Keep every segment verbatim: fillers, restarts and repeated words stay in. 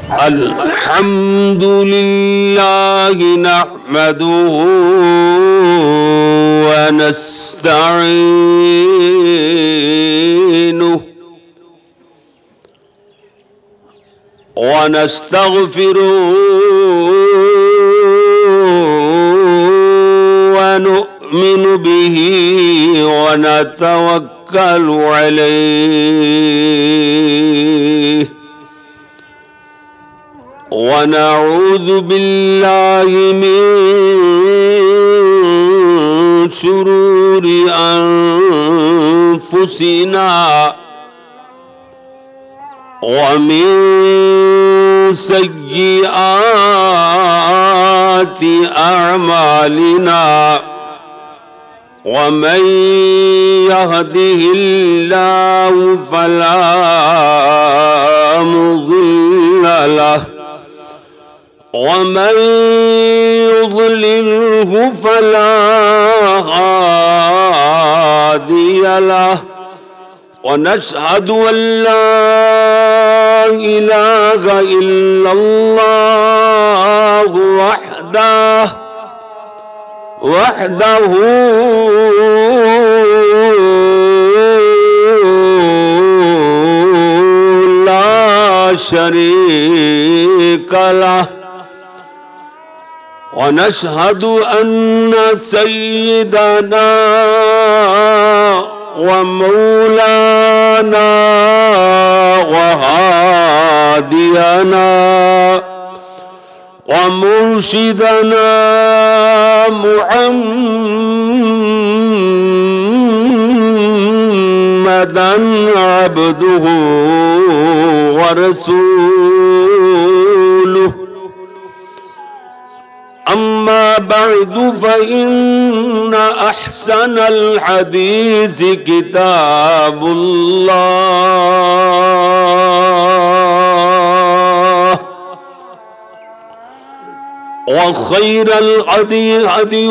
الحمد لله نحمده ونستعينه ونستغفره ونؤمن به ونتوكل عليه ونعوذ بالله من شرور أنفسنا ومن سيئات أعمالنا ومن يهده الله فلا مضل له ومن يضلله فلا هادي له ونشهد أن لا إله إلا الله وحده وحده لا شريك له ونشهد أن سيدنا ومولانا وهادينا ومرشدنا محمدا عبده ورسوله. أما بعد فإن أحسن الحديث كتاب الله وخير الهدي هدي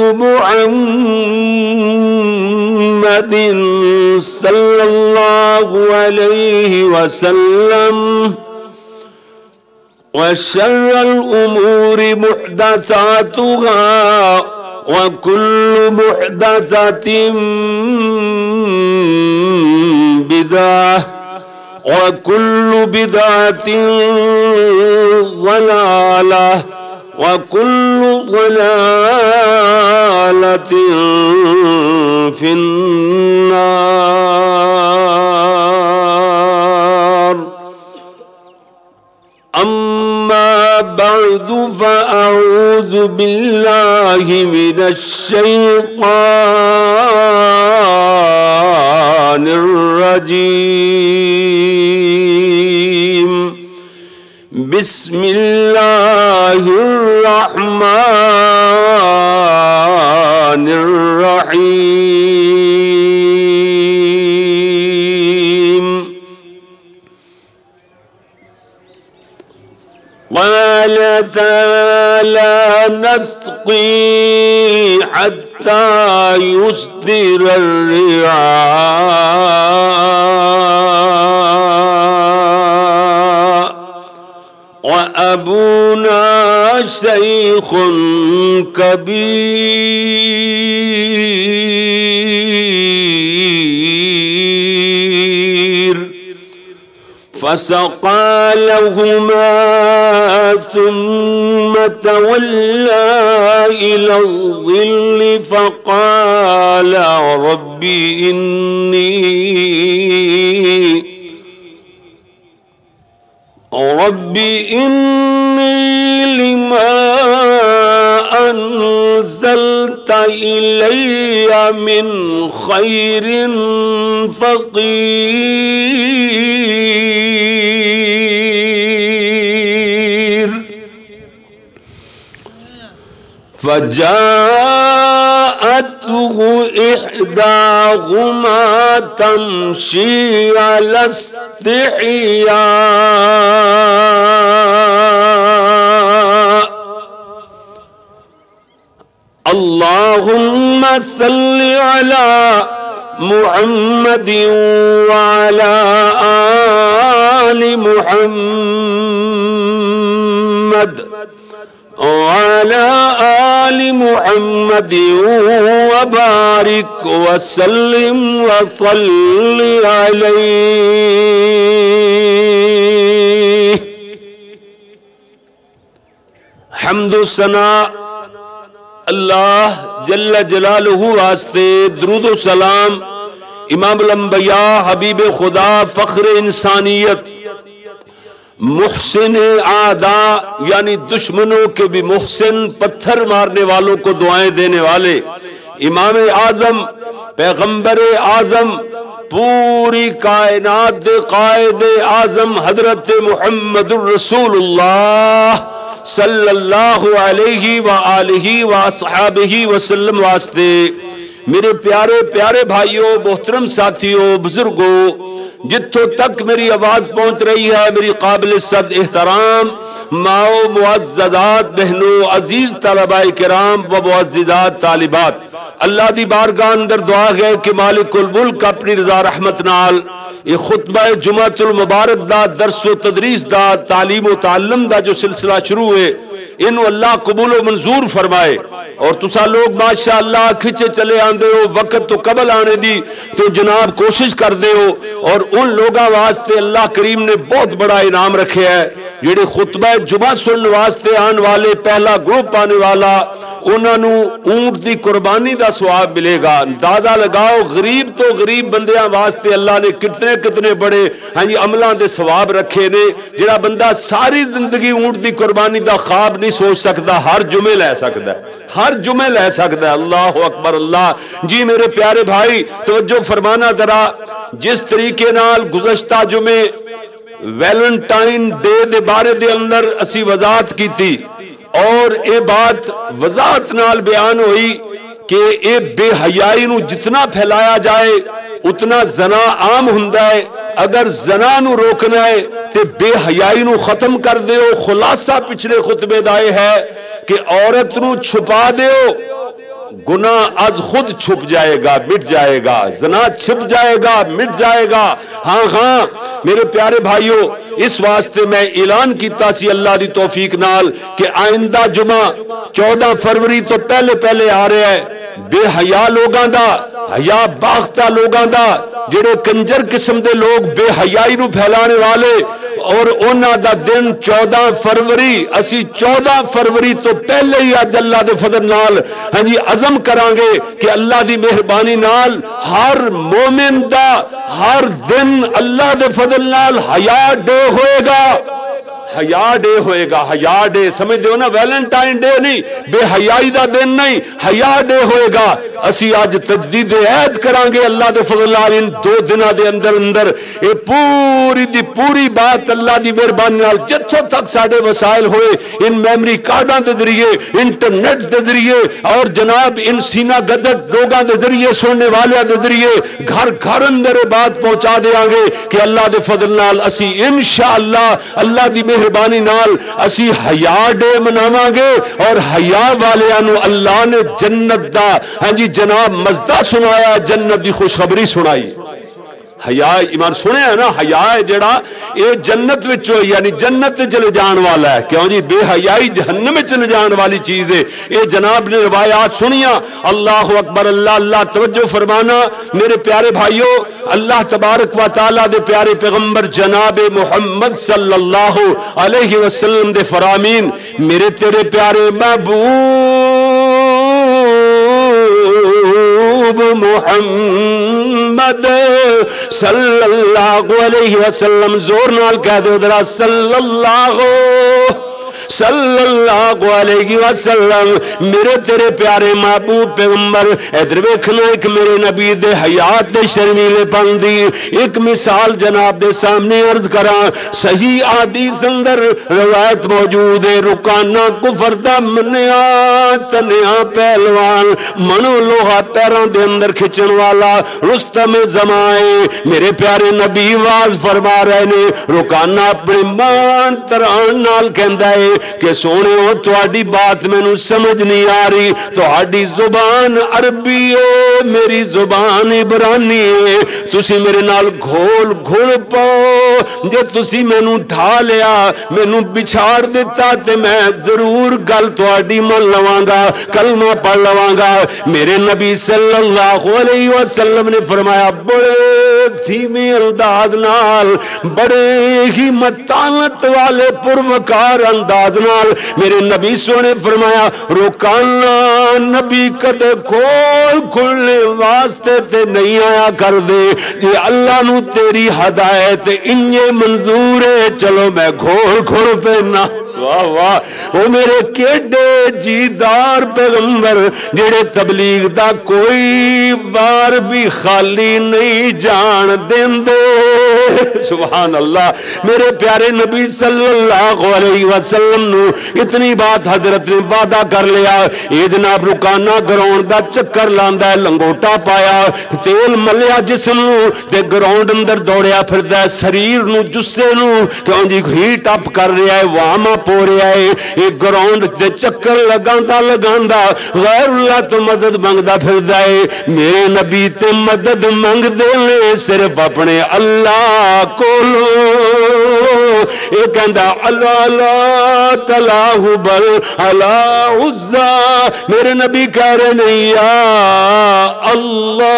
محمد صلى الله عليه وسلم وشر الأمور محدثاتها وكل محدثة بدعة وكل بدعة ضلالة وكل ضلالة في النار. أما بعد فأعوذ بالله من الشيطان الرجيم. بسم الله الرحمن الرحيم. قال تعالى نسقي حتى يصدر الرعاء وأبونا شيخ كبير فسقى لهما ثم تولى إلى الظل فقال رب إني رب إني لما أنزلت إلي من خير فقير. فجاءته إحداهما تمشي على استحياء. اللهم صل على محمد وعلى آل محمد وعلى آل محمد وبارك وسلم وصل عليه. حمد و ثنا اللہ جل جلالہ واسطے، درود و سلام امام الانبیاء حبیب خدا فخر انسانیت محسن اعداء یعنی دشمنوں کے بھی محسن، پتھر مارنے والوں کو دعائیں دینے والے امام اعظم پیغمبر اعظم پوری کائنات دے قائد اعظم حضرت محمد الرسول اللہ صلی اللہ علیہ وآلہ وصحابہ وسلم واسطے میرے پیارے پیارے بھائیوں، محترم ساتھیوں، بزرگوں، جتوں تک میری آواز پہنچ رہی ہے میری قابل صد احترام ماؤ، معززات بہنوں، عزیز طلباء کرام و معززات طالبات، اللہ دی بارگاہ اندر دعا ہے کہ مالک الملک اپنی رضا رحمت نال یہ خطبہ جمعۃ المبارک دا، درس و تدریس دا، تعلیم و تعلم دا جو سلسلہ شروع ہے انہوں اللہ قبول و منظور فرمائے، اور تسا لوگ ماشاءاللہ کھچے چلے آندے ہو، وقت تو قبل آنے دی تو جناب کوشش کر دے ہو، اور ان لوگاں واسطے اللہ کریم نے بہت بڑا انعام رکھے ہے جڑے خطبہ جمعہ سن واسطے آن والے پہلا گروپ آنے والا انہوں اونٹ دی قربانی دا ثواب ملے گا. اندازہ لگاؤ غریب تو غریب بندیاں واسطے اللہ نے کتنے کتنے بڑے ہاں جی عملان دے ثواب رکھے نے، جڑا بندہ ساری زندگی اونٹ دی قربانی دا خواب نہیں سوچ سکتا ہر جمعے لے سکتا ہے، ہر جمعے لے سکتا ہے. اللہ اکبر اللہ. جی میرے پیارے بھائی توجہ فرمانا ذرا، جس طریقے نال گزشتہ جمعے ویلنٹائن ڈے دے بارے دے اندر اسی وضاحت کی تھی، اور اے بات وضاحت نال بیان ہوئی کہ اے بے حیائی نو جتنا پھیلایا جائے اتنا زنا عام ہوندا ہے. اگر زنا نو روکنا ہے تے بے حیائی نو ختم کر دیو. خلاصہ پچھلے خطبے دائے ہے کہ عورت نو چھپا دیو، گناہ از خود چھپ جائے گا، مٹ جائے گا، زنا چھپ جائے گا، مٹ جائے گا. ہاں ہاں میرے پیارے بھائیوں، اس واسطے میں اعلان کیتا سی اللہ دی توفیق نال کہ آئندہ جمعہ چودہ فروری تو پہلے پہلے آ رہے ہیں بے حیا لوگاں دا، حیا باختہ لوگاں دا، جڑے کنجر قسم دے لوگ بے حیائی نو پھیلانے والے، اور اونا دا دن چودہ فروری، اسی چودہ فروری تو پہلے ہی آج اللہ دے فضل نال ہاں جی عزم کرانگے کہ اللہ دی مہربانی نال ہر مومن دا ہر دن اللہ دے فضل نال حیا ڈے ہوئے گا. حیا ڈے ہوئے گا، حیا ڈے سمجھ دیو نا، ویلنٹائن ڈے نہیں، بے حیائی دا دن نہیں، حیا ڈے ہوئے گا. اسی آج تجدید عہد کرانگے اللہ دے فضل نال ان دو دنہ دے اندر اندر اے پوری دی پوری بات اللہ دی مہربانی نال جتھوں تک ساڑے وسائل ہوئے ان میمری کارڈاں دے ذریعے، انٹرنیٹ دے ذریعے، اور جناب ان سینہ گزٹ لوگاں دے ذریعے، سننے والے دے ذریعے گھر گھر اندر بات پہنچا دے آنگے کہ اللہ دے فضل نال اسی انشاءاللہ اللہ دی مہربانی نال اسی حیا ڈے مناواں گے، اور حیا والیاں اللہ نے جنت دا ہاں جی جناب مزدہ سنایا، جنت دی خوشخبری سنائی. حیا ایمان سنے ہیں نا، حیا جڑا اے جنت وچ ہوئی یعنی جنت چلے جان والا ہے. کیوں جی بے حیائی جہنم میں چلے جان والی چیز ہے. اے جناب نے روایات سنیاں. اللہ اکبر اللہ اللہ. توجہ فرمانا میرے پیارے بھائیوں، اللہ تبارک و تعالیٰ دے پیارے پیغمبر جناب محمد صلی اللہ علیہ وسلم دے فرامین، میرے تیرے پیارے محبوب محمد صلی اللہ علیہ وسلم، زور نال کہہ دو ذرا صلی اللہ صلی اللہ علیہ وسلم، میرے تیرے پیارے محبوب پیغمبر. ادھر ویکھنا ایک میرے نبی دے حیات دے شرمیلے پن دی ایک مثال جناب دے سامنے عرض کراں. صحیح حدیث اندر روایت موجود ہے، رکانا کفر دا منیا تنیا پہلوان، منو لوہا پیراں دے اندر کھچن والا رستم زمائے. میرے پیارے نبی واز فرما رہے نے، رکانا اپنے مان تران نال کہندا ہے کہ سونے ہو تہاڈی بات مینوں سمجھ نہیں آ رہی، تہاڈی زبان عربی ہے میری زبان عبرانی ہے، تسی میرے نال گھول گھل پاؤ، جے تسی مینوں ڈھا لیا مینوں بچھاڑ دیتا تے میں ضرور گل تہاڈی من لواں گا، کلمہ پڑھ لواں گا۔ میرے نبی صلی اللہ علیہ وسلم نے فرمایا بڑے دھیمی انداز نال، بڑے ہی متانت والے پروکار انداز نال میرے نبی سونے فرمایا روکانا نبی کدے کھول کھلنے واسطے تے نہیں آیا کر دے، یہ اللہ نو تیری ہدایت انجے منظور ہے، چلو میں گھول کھول پہنا۔ واہ واہ، وہ میرے کیڈے جیدار پیغمبر جڑے تبلیغ دا کوئی بار بھی خالی نہیں جان دیندے۔ سبحان اللہ، میرے پیارے نبی صلی اللہ علیہ وسلم نو اتنی بات حضرت نے وعدہ کر لیا، اے جناب رکانا گراؤنڈ دا چکر لاندا ہے، لنگوٹا پایا، تیل ملیا جسم نو تے گراؤنڈ اندر دوڑیا پھردا ہے، شریر نو جسے نو کیوں جی ہیٹ اپ کر رہا ہے، وہاں پو رہا ہے، ایک گراؤنڈ تے چکر لگاندا لگاندا غیر اللہ تو مدد منگدا پھردا ہے۔ میرے نبی تے مدد منگ دے لے صرف اپنے اللہ کولو، اے کہندا اللہ لا تلاہ بل اللہ عزا، میرے نبی کہہ رہے نہیں یا اللہ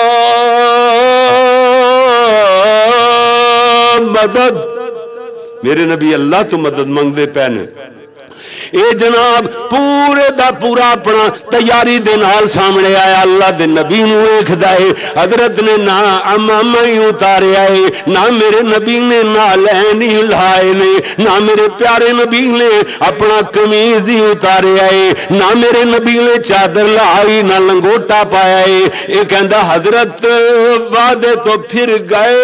مدد، میرے نبی اللہ تو مدد منگ دے پینے۔ اے جناب پورے دا پورا اپنا تیاری دے نال سامنے آیا، اللہ دے نبی نو ویکھدا ہے، حضرت نے نہ امامہ ہی اتارے آئے، نہ میرے نبی نے نالین ہی لائے نے، نہ میرے پیارے نبی نے اپنا قمیض ہی اتارے آئے، نہ میرے نبی نے چادر لائی، نہ لنگوٹا پایا ہے۔ اے کہندا حضرت وعدے تو پھر گئے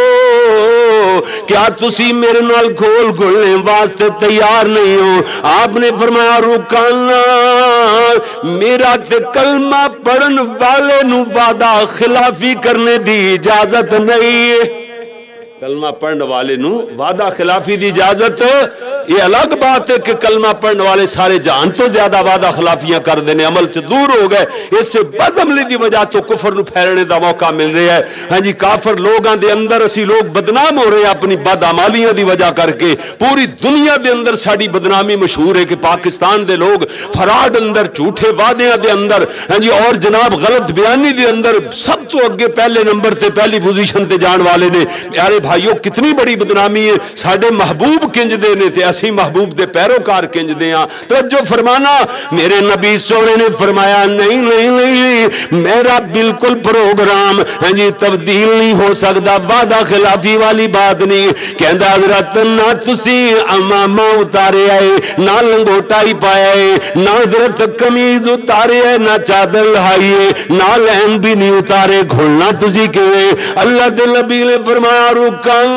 ہو، کیا تسی میرے نال گھول گھلنے واسطے تیار نہیں ہو؟ آپ نے فرمایا رکانا میرا تے کلمہ پڑھن والے نو وعدہ خلافی کرنے دی اجازت نہیں ہے، کلمہ پڑھن والے نو وعدہ خلافی دی اجازت، یہ الگ بات ہے کہ کلمہ پڑھن والے سارے جہان تو زیادہ وعدہ خلافیاں کر دینے، عمل سے دور ہو گئے، اس سے بد عملی دی وجہ تو کفر نو پھیلنے دا موقع مل رہا ہے۔ ہاں جی کافر لوگاں دے اندر اسی لوگ بدنام ہو رہے ہیں اپنی بد عمالیاں دی وجہ کر کے، پوری دنیا دے اندر ساڑی بدنامی مشہور ہے کہ پاکستان دے لوگ فراڈ اندر، جھوٹے وعدیاں دے اندر، ہاں جی اور جناب غلط بیانی دے اندر سب تو اگے پہلے نمبر تے پہلی پوزیشن تے جان والے نے۔ پیارے بھائیو کتنی بڑی بدنامی ہے، ساڑے محبوب کنج دے نے تے اسی محبوب دے پیروکار کنج دے ہاں۔ توجہ فرمانا، میرے نبی سونے نے فرمایا نہیں نہیں نہیں میرا بالکل پروگرام ہاں جی تبدیل نہیں ہو سکتا، وعدہ خلافی والی بات نہیں۔ کہندا حضرت نہ تسی امامہ اتارے آئے، نہ لنگوٹا ہی پایا ہے، نہ حضرت قمیض اتارے ہے، نہ چادر لہائی ہے، نہ لہن بھی نہیں اتارے، گھلنا تسی کیویں؟ اللہ دے نبی نے فرمایا رکانا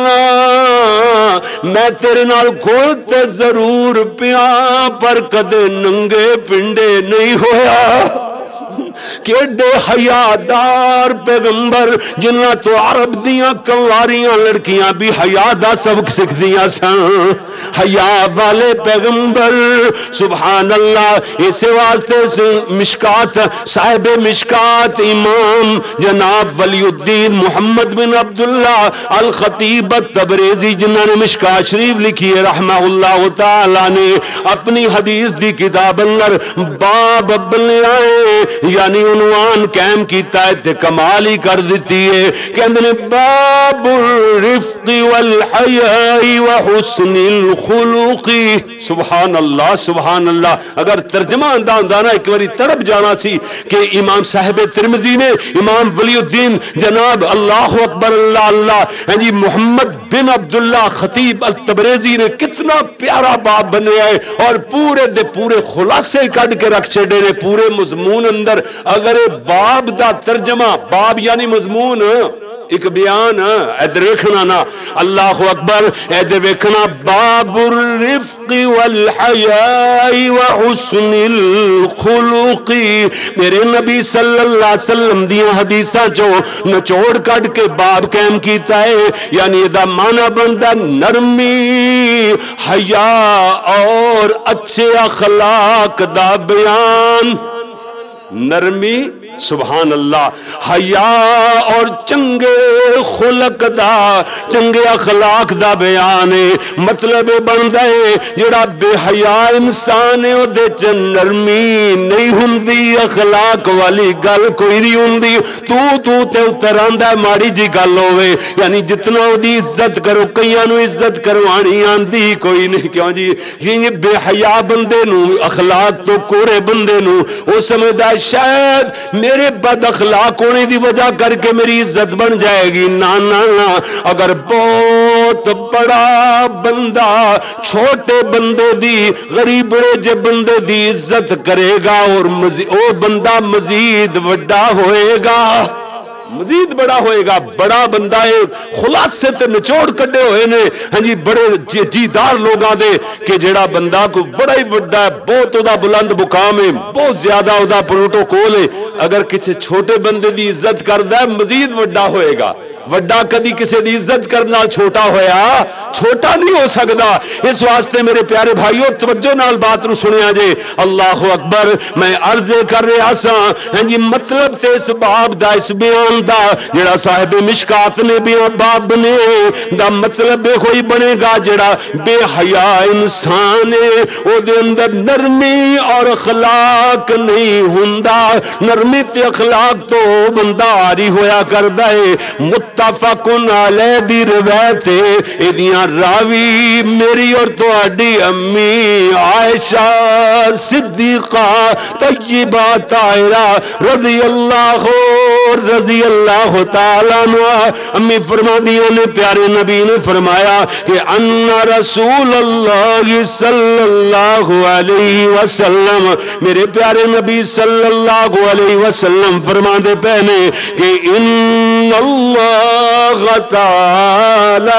میں تیرے نال کھولتے ضرور پیاں پر کدے ننگے پنڈے نہیں ہویا۔ کیڈے حیادار پیغمبر جنہاں تو عرب دیاں کنواریاں لڑکیاں بھی حیا دا سبق سکھ دیاں سن، حیا والے پیغمبر سبحان اللہ۔ اس واسطے سے مشکات صاحب مشکات امام جناب ولی الدین محمد بن عبداللہ الخطیب التبریزی جنہاں نے مشکات شریف لکھی ہے رحمہ اللہ تعالی نے اپنی حدیث دی کتاب اندر باب بنائے یعنی عنوان قائم کیتا ہے تے کمال ہی کر دیتی ہے کہ اندنے باب الرفق والحیاء وحسن الخلق۔ سبحان اللہ سبحان اللہ، اگر ترجمہ اندان دانا ایک باری تڑپ جانا سی کہ امام صاحب ترمذی نے امام ولی الدین جناب اللہ اکبر اللہ اللہ جی محمد بن عبداللہ خطیب التبریزی نے کتنا پیارا باب بنیا ہے اور پورے دے پورے خلاصے کٹ کے رکھ چھڑے نے پورے مضمون اندر۔ اگر باب دا ترجمہ باب یعنی مضمون ایک بیان ادھر ویکھنا نا اللہ اکبر ادھر ویکھنا باب الرفق والحیاء وحسن الخلق۔ میرے نبی صلی اللہ علیہ وسلم دیاں حدیثاں جو نچوڑ کٹ کے باب قائم کیتا ہے یعنی دا معنی بندا نرمی حیا اور اچھے اخلاق دا بیان، نرمی سبحان اللہ، حیا اور چنگے خلق دا چنگے اخلاق دا بیان ہے۔ مطلب بندا ہے جڑا بے حیا انسان ہے او دے چ نرمی نہیں ہوندی، اخلاق والی گل کوئی نہیں ہوندی، تو تو تے اتر آندا ہے ماڑی جی گل ہوے، یعنی جتنا او دی عزت کرو، کئیاں نو عزت کروانی آندی کوئی نہیں، کیوں جی یہ بے حیا بندے نو، اخلاق تو کوڑے بندے نو او سمجھدا ہے شاید میرے بد اخلاق ہونے دی وجہ کر کے میری عزت بن جائے گی۔ نا نا نا، اگر بہت بڑا بندہ چھوٹے بندے دی، غریب بڑے جے بندے دی عزت کرے گا اور او بندہ مزید بڑا ہوئے گا، مزید بڑا ہوئے گا۔ بڑا بندہ ہے خلاصے تے نچوڑ کڈے ہوئے نے ہاں جی بڑے جیدار لوگاں دے کہ جڑا بندہ کو بڑا ہی بڑا ہے، بہت دا بلند مقام ہے، بہت زیادہ دا پروٹوکول ہے، اگر کسی چھوٹے بندے دی عزت کردا ہے مزید بڑا ہوئے گا۔ وڈا کدی کسی دی عزت کرنا چھوٹا ہویا چھوٹا نہیں ہو سکتا۔ اس واسطے میرے پیارے بھائیو توجہ نال بات نو سنیا جے، اللہ اکبر۔ میں عرض کر رہا سا ہاں جی مطلب تے اس باب دا، اس بیان دا جڑا صاحب مشکات نے بھی باب نے دا مطلب کوئی بنے گا جڑا بے حیا انسان ہے او دے اندر نرمی اور اخلاق نہیں ہوندا۔ نرمی تے اخلاق تو بندہ آری ہویا کردا ہے۔ متفقن علیہ دی روایت ایدیاں راوی میری اور تہاڈی امی عائشہ صدیقہ طیبہ طاہرہ رضی اللہ رضی اللہ تعالیٰ عنہ امی فرما دیا نے پیارے نبی نے فرمایا کہ ان رسول اللہ صلی اللہ علیہ وسلم، میرے پیارے نبی صلی اللہ علیہ وسلم فرما دے پہنے کہ ان اللہ تعالی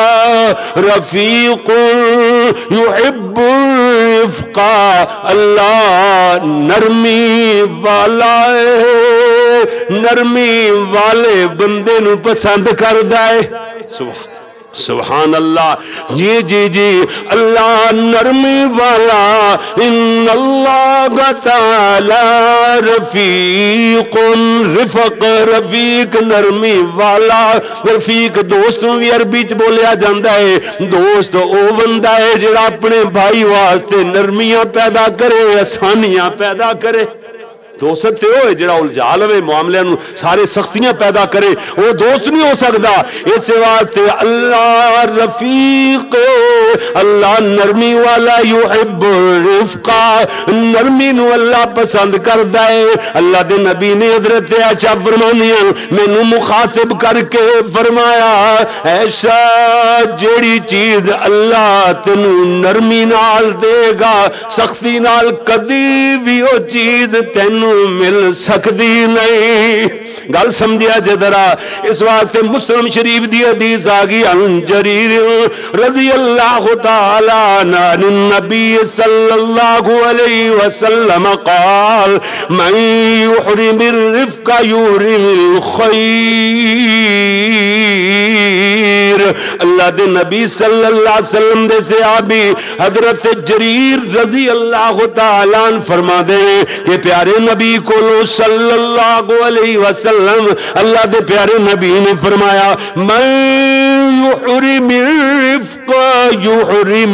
رفیق یحب الرفق، اللہ نرمی والا ہے، نرمی والے بندے نو پسند کردا ہے۔ سبحان سبحان اللہ، جی جی جی اللہ نرمی والا، ان اللہ تعالی رفیق، رفق رفیق نرمی والا، رفیق دوست بھی عربی چ بولیا جاندہ ہے، دوست او بندہ ہے جڑا اپنے بھائی واسطے نرمیاں پیدا کرے، آسانیاں پیدا کرے۔ دوست تے ہوئے جڑا الجھا لوے معاملے نو سارے سختیاں پیدا کرے، وہ دوست نہیں ہو سکتا۔ اس واسطے اللہ رفیق، اللہ نرمی والا، یحب الرفق، نرمی نو اللہ پسند کردا ہے۔ اللہ دے نبی نے حضرت عائشہ فرمانیاں مینوں مخاطب کر کے فرمایا، ایسا جیڑی چیز اللہ تینوں نرمی نال دے گا سختی نال کدی بھی وہ چیز تینوں مل سکتی نہیں۔ گل سمجھیا جے ذرا، اس واسطے مسلم شریف دی حدیث آگئی عن جریر رضی اللہ تعالی عنہ النبی صلی اللہ علیہ وسلم قال من یحرم الرفق یحرم الخیر۔ اللہ دے نبی صلی اللہ علیہ وسلم دے صحابی حضرت جریر رضی اللہ تعالی عنہ فرما دے کہ پیارے نبی کو صلی اللہ علیہ وسلم اللہ دے پیارے نبی نے فرمایا من یحرم الرفق یحرم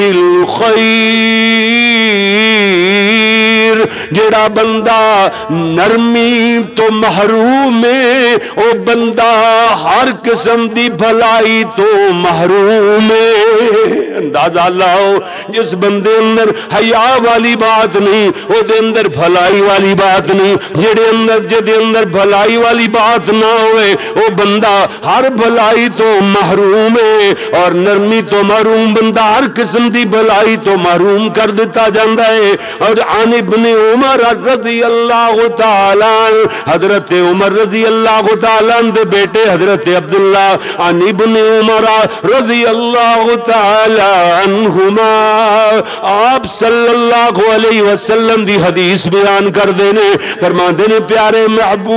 الخیر، جڑا بندہ نرمی تو محروم ہے او بندہ ہر قسم دی بھلائی تو محروم ہے۔ اندازہ لاؤ جس بندے اندر حیا والی بات نہیں او دے اندر بھلائی والی بات نہیں، جڑے اندر جدے اندر بھلائی والی بات نہ ہوئے او بندہ ہر بھلائی تو محروم ہے، اور نرمی تو محروم بندہ ہر قسم دی بھلائی تو محروم کر دیتا جاندہ ہے۔ اور عن ابن عمر رضی اللہ تعالی، حضرت عمر رضی اللہ تعالی دے بیٹے حضرت عبداللہ عن ابن عمر رضی اللہ تعالی عنہما، آپ صلی اللہ علیہ وسلم دی حدیث بیان کر دینے فرما دینے پیارے محبوب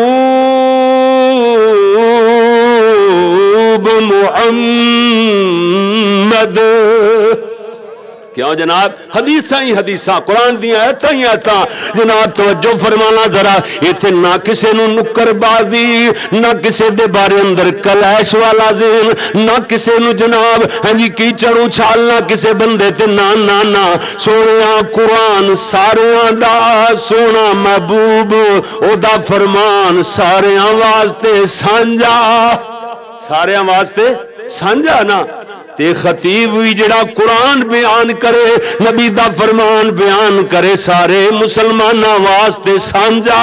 محمد کیوں جناب؟ حدیثاں ہی حدیثاں، قرآن دیاں ایتاں ہی ایتاں۔ جناب توجہ فرمانا ذرا، ایتھے نہ کسے نو نکر بازی، نہ کسے دے بارے اندر کلیش والا ذہن، نہ کسے نو جناب ہاں جی کیچڑ اچھالنا کسے بندے تے، نہ نہ نہ سونیا قرآن ساریاں دا سونا محبوب، او دا فرمان ساریاں واسطے سانجا، ساریاں واسطے سانجا نا۔ تے خطیب بھی جڑا قرآن بیان کرے، نبی دا فرمان بیان کرے، سارے مسلمانہ واسطے سانجا۔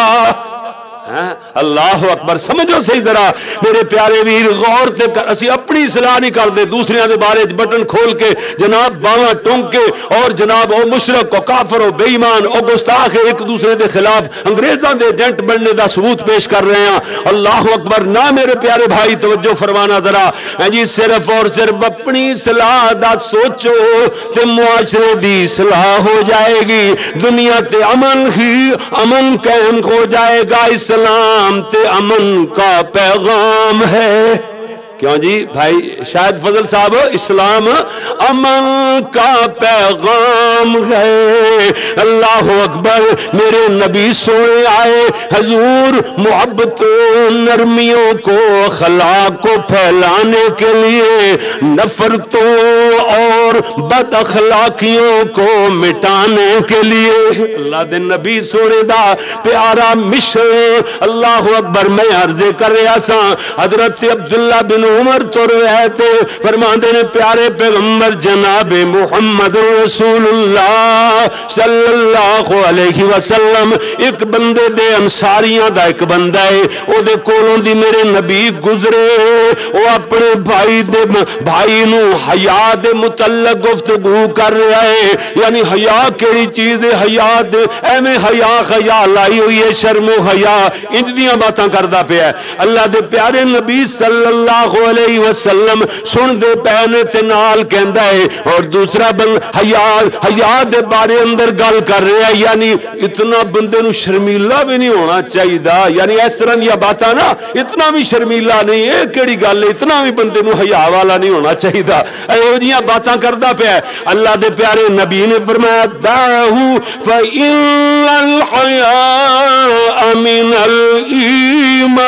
اللہ اکبر، سمجھو صحیح ذرا میرے پیارے ویر، غور تے کر، اسی اپنی اصلاح نہیں کر دے، دوسریاں دے بارے بٹن کھول کے جناب باواں ٹونک کے اور جناب او مشرک او کافر او بے ایمان او گستاخ ایک دوسرے دے خلاف انگریزاں دے ایجنٹ بننے دا ثبوت پیش کر رہے ہیں۔ اللہ اکبر، نہ میرے پیارے بھائی توجہ فرمانا ذرا جی، صرف اور صرف اپنی اصلاح دا سوچو تے معاشرے دی اصلاح ہو جائے گی، دنیا تے امن ہی امن قائم ہو جائے گا۔ اسلام تے امن کا پیغام ہے، کیوں جی بھائی شاہد فضل صاحب، اسلام امن کا پیغام ہے۔ اللہ اکبر، میرے نبی سونے آئے حضور محبت و نرمیوں کو اخلاق کو پھیلانے کے لیے، نفرتوں اور بد اخلاقیوں کو مٹانے کے لیے۔ اللہ دے نبی سونے دا پیارا مشن، اللہ اکبر۔ میں عرضے کر رہا سا، حضرت عبداللہ بن عمر تو رہتے فرماندے نے پیارے پیغمبر جناب محمد رسول اللہ صلی اللہ علیہ وسلم ایک بندے دے انصاریاں دا ایک بندہ ہے، او دے کولوں دی میرے نبی گزرے، او اپنے بھائی دے بھائی نو حیا دے متعلق گفتگو کر رہا ہے، یعنی حیا کیڑی چیز ہے، حیا دے ایویں حیا حیا لائی ہوئی ہے، شرم و حیا انج دیاں باتاں کردا پیا ہے۔ اللہ دے پیارے نبی صلی اللہ علیہ وسلم سن دے پینے تے نال کہندا ہے، اور دوسرا بند حیا حیا دے بارے اندر گل کر رہا ہے، یعنی اتنا بندے نو شرمیلا بھی نہیں ہونا چاہیے، یعنی اس طرح دیا باتاں نا اتنا بھی شرمیلا نہیں، اے کیڑی گل ہے، اتنا بھی بندے نو حیا والا نہیں ہونا چاہیے، ایہو جیاں باتاں کردا پیا ہے۔ اللہ دے پیارے نبی نے فرمایا دعہو فإن الحیاء من الایمان،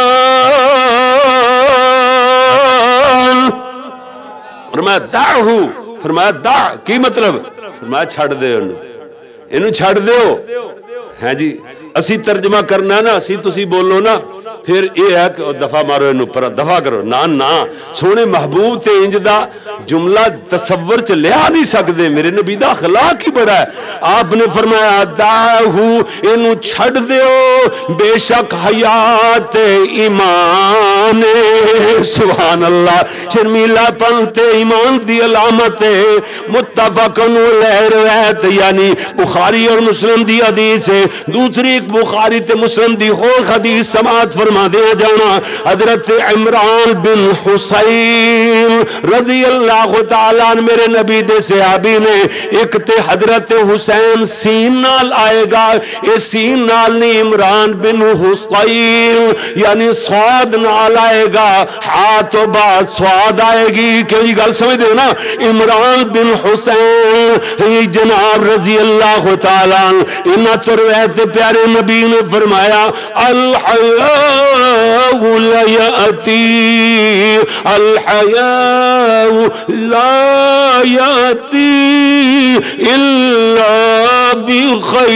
فرمایا دعہو، فرمایا دع کی مطلب؟ فرمایا چھڑ دے انہوں، انہوں چھڑ دیو۔ ہاں جی اسی ترجمہ کرنا نا، اسی تسی بولو نا، پھر یہ ہے کہ دفعہ مارو انہوں پر دفعہ کرو، نا نا سونے محبوب تے انج دا جملہ تصور چ لیا نہیں سکتے، میرے نبی دا اخلاق ہی بڑا ہے۔ آپ نے فرمایا دعہو انہوں چھڑ دیو، بے شک حیات ایمان، سبحان اللہ، شرمیلا پنتے ایمان دی علامت، متفقن علیہ روایت، یعنی بخاری اور مسلم دی حدیث ہے، دوسری ایک بخاری تے مسلم دی اور حدیث سماعت فرما دے جانا، حضرت عمران بن حسین رضی اللہ تعالیٰ میرے نبی دے صحابی نے ایک تے حضرت حسین سین نال آئے گا، اے سین نال نہیں عمران بن حسین یعنی سواد نال آئے گا، ہاتھ و بعد سواد آئے گی، کہ یہ گل سمجھ دے نا، عمران بن حسین جناب رضی اللہ تعالیٰ انہا ترویت پیارے نبی نے فرمایا الحیاء لا یأتی، الحیاء لا یأتی الا بخیر،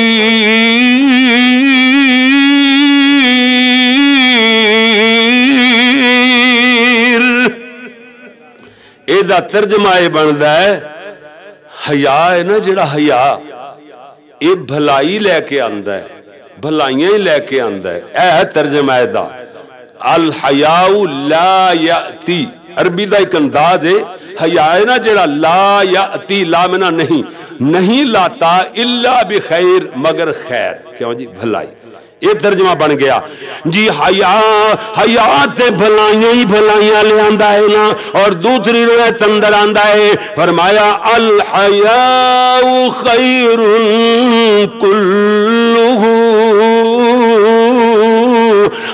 ایدہ ترجمہ یہ بندا ہے حیا ہے نا، جڑا حیا یہ بھلائی لے کے آندا ہے، بھلائیاں ہی لے کے آندا ہے، اے ہے ترجمہ دا الحیاء لا یأتی، عربی دا ایک انداز ہے، حیا ہے نا جڑا لا یأتی، لا منا نہیں نہیں لاتا، الا بخیر مگر خیر، کیوں جی بھلائی، یہ ترجمہ بن گیا جی۔ حیا حیا تے بھلائیاں ہی بھلائیاں لے آندا ہے نا، اور دوسری روایت اندر آندا ہے فرمایا الحیاء خیر کلہ،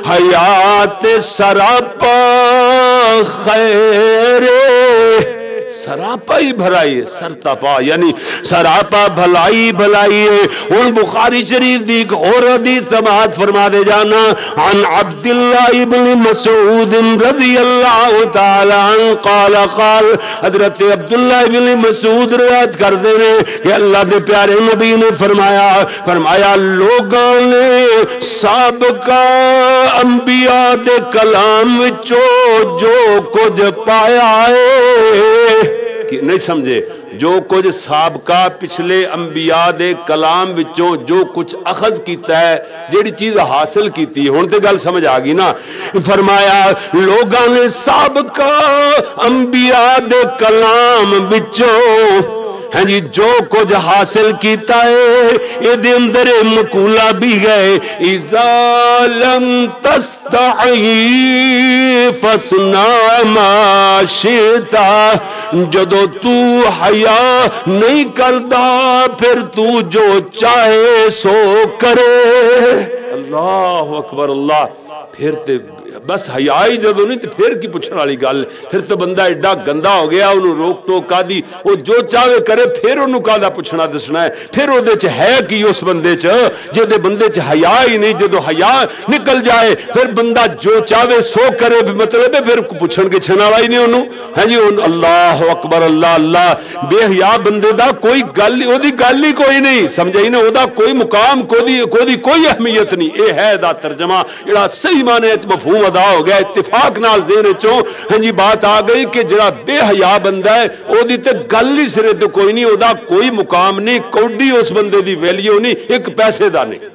حیات سراپا خیر، سراپا ہی بھلائی ہے، سرتاپا یعنی سراپا بھلائی بھلائی ہے۔ ان بخاری شریف دی ایک اور حدیث سماعت فرما دے جانا، عن عبداللہ ابن مسعود رضی اللہ تعالی عنہ قال قال، حضرت عبداللہ ابن مسعود روایت کر دے رہے کہ اللہ دے پیارے نبی نے فرمایا فرمایا لوگاں نے سابقہ انبیاء دے کلام وچوں جو کچھ پایا ہے، کہ نہیں سمجھے، جو کچھ سابقہ پچھلے انبیاء دے کلام وچوں جو کچھ اخذ کیتا ہے، جیڑی چیز حاصل کیتی ہے، ہن تے گل سمجھ آ گئی نا۔ فرمایا لوگاں نے سابقہ انبیاء دے کلام وچوں ہاں جی جو کچھ حاصل کیتا ہے، یہ دے اندر مقولہ بھی گئے، اِذَا لَمْ تَسْتَحِي فَاصْنَعْ مَا شِئْتَ، جدو تو حیا نہیں کردا پھر تو جو چاہے سو کرے۔ اللہ اکبر اللہ، پھر تے بس حیائی جدو نہیں تو پھر کی پوچھنے والی گل، پھر تو بندہ ایڈا گندا ہو گیا، انہوں روک ٹوک کا دی، وہ جو چاہے کرے، پھر انہوں کا دا پوچھنا دسنا ہے، پھر وہ دے چ ہے کی اس بندے چ جدے بندے چ حیا ہی نہیں، جدو حیا نکل جائے پھر بندہ جو چاہے سو کرے، مطلب ہے پھر پوچھن کے چھنا والی نہیں انہوں، ہاں جی اللہ اکبر اللہ اللہ، بے حیا بندے دا کوئی گل او دی گل ہی کوئی نہیں، سمجھائی نا، او دا کوئی مقام کو دی کوئی کوئی اہمیت نہیں۔ اے ہے دا ترجمہ جڑا صحیح معنی وچ مفہوم ادا ہو گیا، اتفاق نال ذہن چوں ہاں جی بات آ گئی کہ جڑا بے حیا بندہ ہے او دی تے گل ہی سرے تے کوئی نہیں، او دا کوئی مقام نہیں، کوڈی اس بندے دی ویلیو نہیں، ایک پیسے دا نہیں۔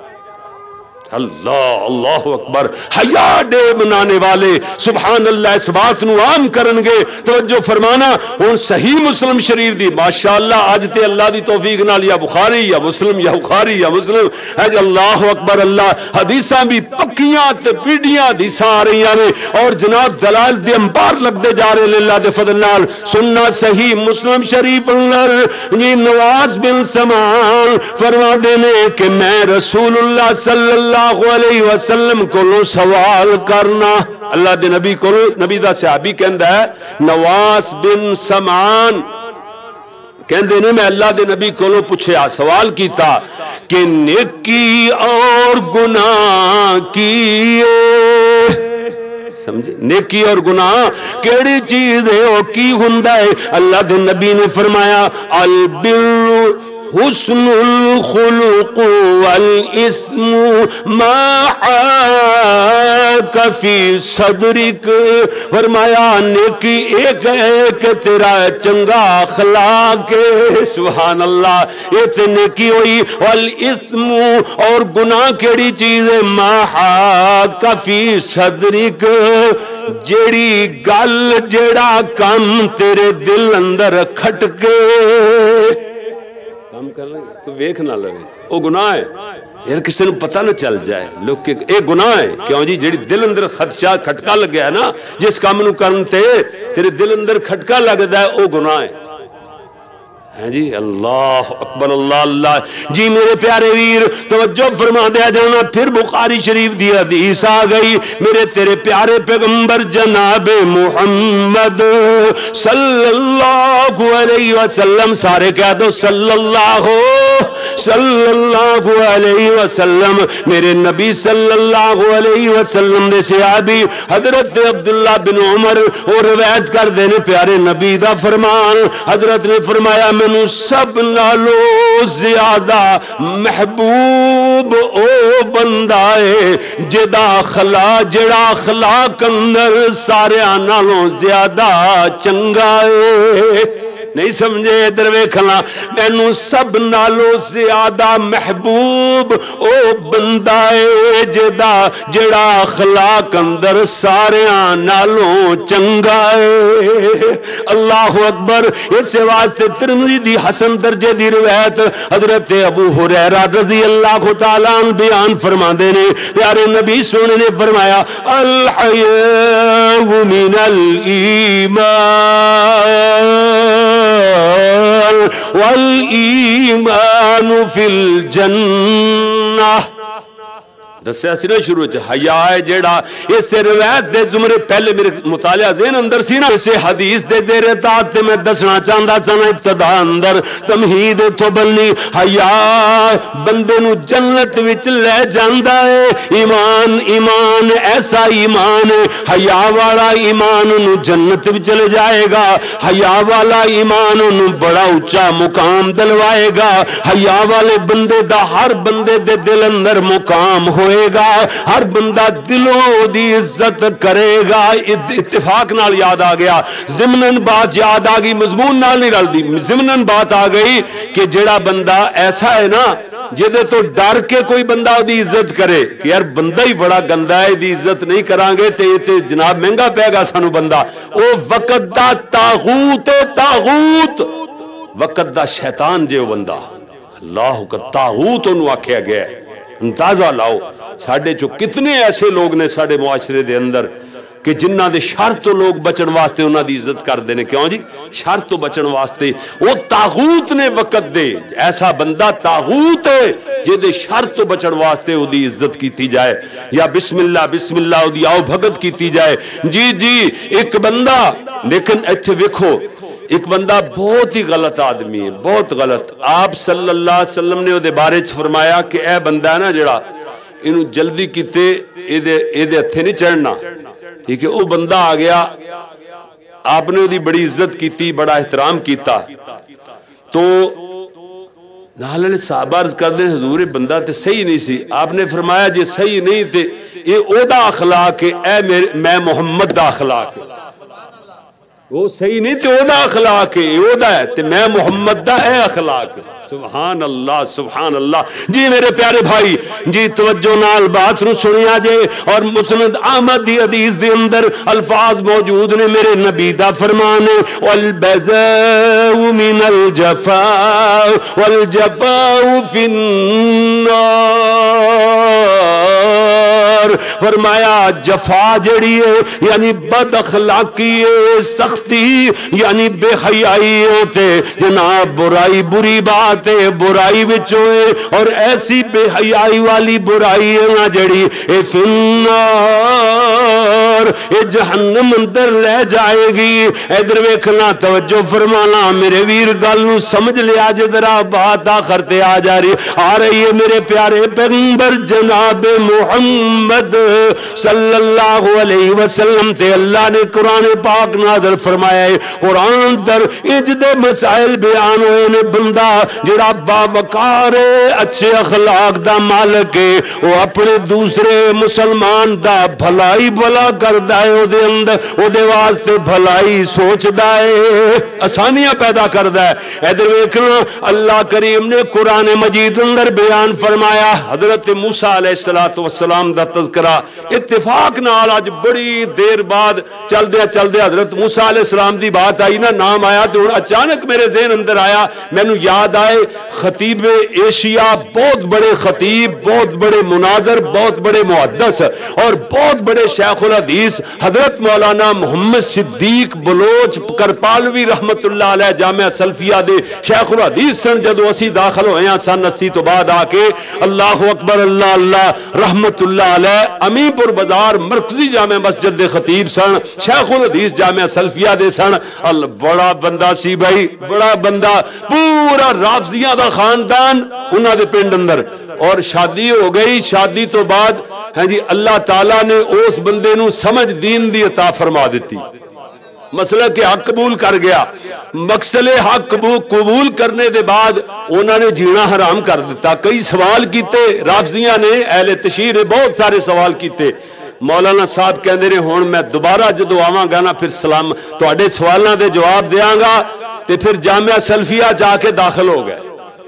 اللہ اللہ اکبر، حیا ڈے بنانے والے سبحان اللہ اس بات نو عام کرنگے۔ توجہ فرمانا، ان صحیح مسلم شریف دی ماشاءاللہ آج تے اللہ دی توفیق نال یا بخاری یا مسلم یا بخاری یا مسلم، اللہ اکبر اللہ، حدیثاں بھی پکیاں تے پیڑیاں حدیثاں آ رہی ہیں اور جناب دلال دے انبار لگ دے جا رہے اللہ دے فضل نال۔ سننا صحیح مسلم شریف اندر یہ نواز بن سمان فرما دینے کہ میں رسول اللہ صلی اللہ علیہ وسلم کو سوال کرنا، اللہ دے نبی کو، نبی دا صحابی کہندہ ہے نواس بن سمان کہندے نے میں اللہ دے نبی کو پوچھے سوال کیتا کہ نیکی اور گناہ کیے، سمجھے نیکی اور گناہ کیڑی چیز ہے او کی ہوندا ہے؟ اللہ دے نبی نے فرمایا البر حسن الخلق والاسم ما حاک فی صدرک، فرمایا نیکی ایک ہے کہ تیرا چنگا اخلاق ہے، سبحان اللہ، یہ تے نیکی ہوئی، والاسم اور گناہ کیڑی چیز ہے؟ ما حاک فی صدرک، جیڑی گل جیڑا کام تیرے دل اندر کھٹکے، کام کر لیں کوئی ویکھ نہ لگے وہ گناہ ہے، یار کسی نے پتہ نہ چل جائے لوگ کہ اے گناہ ہے، کیوں جی جیڑی دل اندر خدشہ کھٹکا لگ گیا ہے نا، جس کام نو کرنتے تیرے دل اندر کھٹکا لگ دا ہے وہ گناہ ہے۔ ہے جی اللہ اکبر اللہ اللہ، جی میرے پیارے ویر توجہ فرما دیا جانا، پھر بخاری شریف دی حدیث آ گئی، میرے تیرے پیارے پیغمبر جناب محمد صلی اللہ علیہ وسلم، سارے کہہ دو صلی اللہ صلی اللہ علیہ وسلم، میرے نبی صلی اللہ علیہ وسلم دے صحابی حضرت عبداللہ بن عمر اور روایت کر دینے پیارے نبی دا فرمان، حضرت نے فرمایا مینوں سب نالو زیادہ محبوب او بندہ ہے جدا خلا جڑا اخلاق اندر سارے نالوں زیادہ چنگا ہے، نہیں سمجھے ادھر ویکھنا، مینوں سب نالو زیادہ محبوب او بندہ ہے جدا جڑا اخلاق اندر سارے نالوں چنگا ہے۔ اللہ اکبر، اس واسطے ترمذی دی حسن درجے دی روایت حضرت ابو ہریرہ رضی اللہ تعالیٰ عنہ بیان فرماندے نے، پیارے نبی سونے نے فرمایا الحیاء من الایمان والایمان فی الجنہ، دسیا سی نا شروع چ حیا ہے جیڑا اس روایت دے زمرے پہلے میرے مطالعہ ذہن اندر سی نا اس حدیث دے زیر طاعت تے میں دسنا چاہندا سا ابتدا اندر تمہید تو بننی حیا بندے نو جنت وچ لے جاندا ہے ایمان ایمان ایسا ایمان ہے حیا والا ایمان نو جنت وچ لے جائے گا حیا والا ایمان نو بڑا اونچا مقام دلوائے گا حیا والے بندے دا ہر بندے دے دل اندر مقام ہوئے گا ہر بندہ دلوں دی عزت کرے گا اتفاق نال یاد آ گیا ضمناً بات یاد آ گئی مضمون نال نہیں رل دی ضمناً بات آ گئی کہ جڑا بندہ ایسا ہے نا جدے تو ڈر کے کوئی بندہ دی عزت کرے کہ یار بندہ ہی بڑا گندا ہے دی عزت نہیں کرانگے تے تے جناب مہنگا پے گا سانو بندہ او وقت دا تاغوت تاغوت وقت دا شیطان جے بندہ اللہ کا تاغوت انہوں آکھیا گیا ہے اندازہ لاؤ ساڑھے جو کتنے ایسے لوگ نے ساڑھے معاشرے دے اندر کہ جنہ دے شر تو لوگ بچن واسطے انہاں دی عزت کر دینے کیوں جی شر تو بچن واسطے وہ تاغوت نے وقت دے ایسا بندہ تاغوت ہے جے دے شر تو بچن واسطے وہ دی عزت کیتی جائے یا بسم اللہ بسم اللہ وہ دی آؤ بھگت کیتی جائے جی جی ایک بندہ لیکن ایتھے ویکھو ایک بندہ بہت ہی غلط آدمی ہے بہت غلط آپ صلی اللہ علیہ وسلم نے وہ دے بارے فرمایا کہ اے بندہ ہے نا جڑا انہوں جلدی کیتے اے دے ہتھے نہیں چڑھنا ٹھیک ہے وہ بندہ آ گیا آپ نے دی بڑی عزت کیتی بڑا احترام کیتا تو نال والے صحابہ عرض کر دیں حضور بندہ تے صحیح نہیں سی آپ نے فرمایا جی صحیح نہیں تے اے او دا اخلاق ہے اے میں محمد دا اخلاق ہے وہ صحیح نہیں تے او دا اخلاق ہے او دا ہے تے میں محمد دا اے اخلاق ہے سبحان اللہ سبحان اللہ جی میرے پیارے بھائی جی توجہ نال بات نو سنیا جے اور مسند احمد دی حدیث دے اندر الفاظ موجود نے میرے نبی دا فرمان ہے والبذاء من الجفاء والجفاء فی النار فرمایا جفا جڑی ہے یعنی بد اخلاقی ہے سختی یعنی بے حیائی ہے جناب برائی بری بات ہے برائی وچوں ہے اور ایسی بے حیائی والی برائی ہے نا جڑی اے فی النار اے جہنم اندر لے جائے گی ادھر ویکھنا توجہ فرمانا میرے ویر گل نو سمجھ لیا جدرا بات آخر تے آ جا رہی آ رہی ہے میرے پیارے پیغمبر جناب محمد صلی اللہ علیہ وسلم تے اللہ نے قرآن پاک نازل فرمایا ہے قرآن در اجد مسائل بیان ہوئے نے بندہ جڑا باوقار اچھے اخلاق دا مالک ہے وہ اپنے دوسرے مسلمان دا بھلائی بھلا کردا ہے او دے اندر او دے واسطے بھلائی سوچدا ہے آسانیاں پیدا کردا ہے ادھر ویکھنا اللہ کریم نے قرآن مجید اندر بیان فرمایا حضرت موسیٰ علیہ السلام دا تذکرہ اتفاق نال آج بڑی دیر بعد چل دیا چل دیا حضرت موسیٰ علیہ السلام دی بات آئی نا نام آیا تو اچانک میرے ذہن اندر آیا میں نو یاد آئے خطیب ایشیا بہت بڑے خطیب بہت بڑے مناظر بہت بڑے محدث اور بہت بڑے شیخ الحدیث حضرت مولانا محمد صدیق بلوچ کرپالوی رحمت اللہ علیہ جامعہ سلفیہ دے شیخ الحدیث سن جدو اسی داخل ہوئے ہیں سن اسی تو بعد آ کے اللہ اکبر اللہ اللہ رحمت اللہ علیہ امی پور بازار مرکزی جامع مسجد دے خطیب سن شیخ الحدیث جامعہ سلفیہ دے سن بڑا بندہ سی بھائی بڑا بندہ پورا رافضیاں دا خاندان انہاں دے پنڈ اندر اور شادی ہو گئی شادی تو بعد ہاں جی اللہ تعالیٰ نے اس بندے نو سمجھ دین دی عطا فرما دیتی مسئلہ کہ حق قبول کر گیا مقصد حق قبول کرنے دے بعد انہوں نے جینا حرام کر دیتا کئی سوال کیتے رافضیاں نے اہل تشہیر نے بہت سارے سوال کیتے مولانا صاحب کہندے نے ہون میں دوبارہ جدو آواں گا نا پھر سلام تو اڈے سوالنا دے جواب دیاں گا تے پھر جامعہ سلفیہ جا کے داخل ہو گئے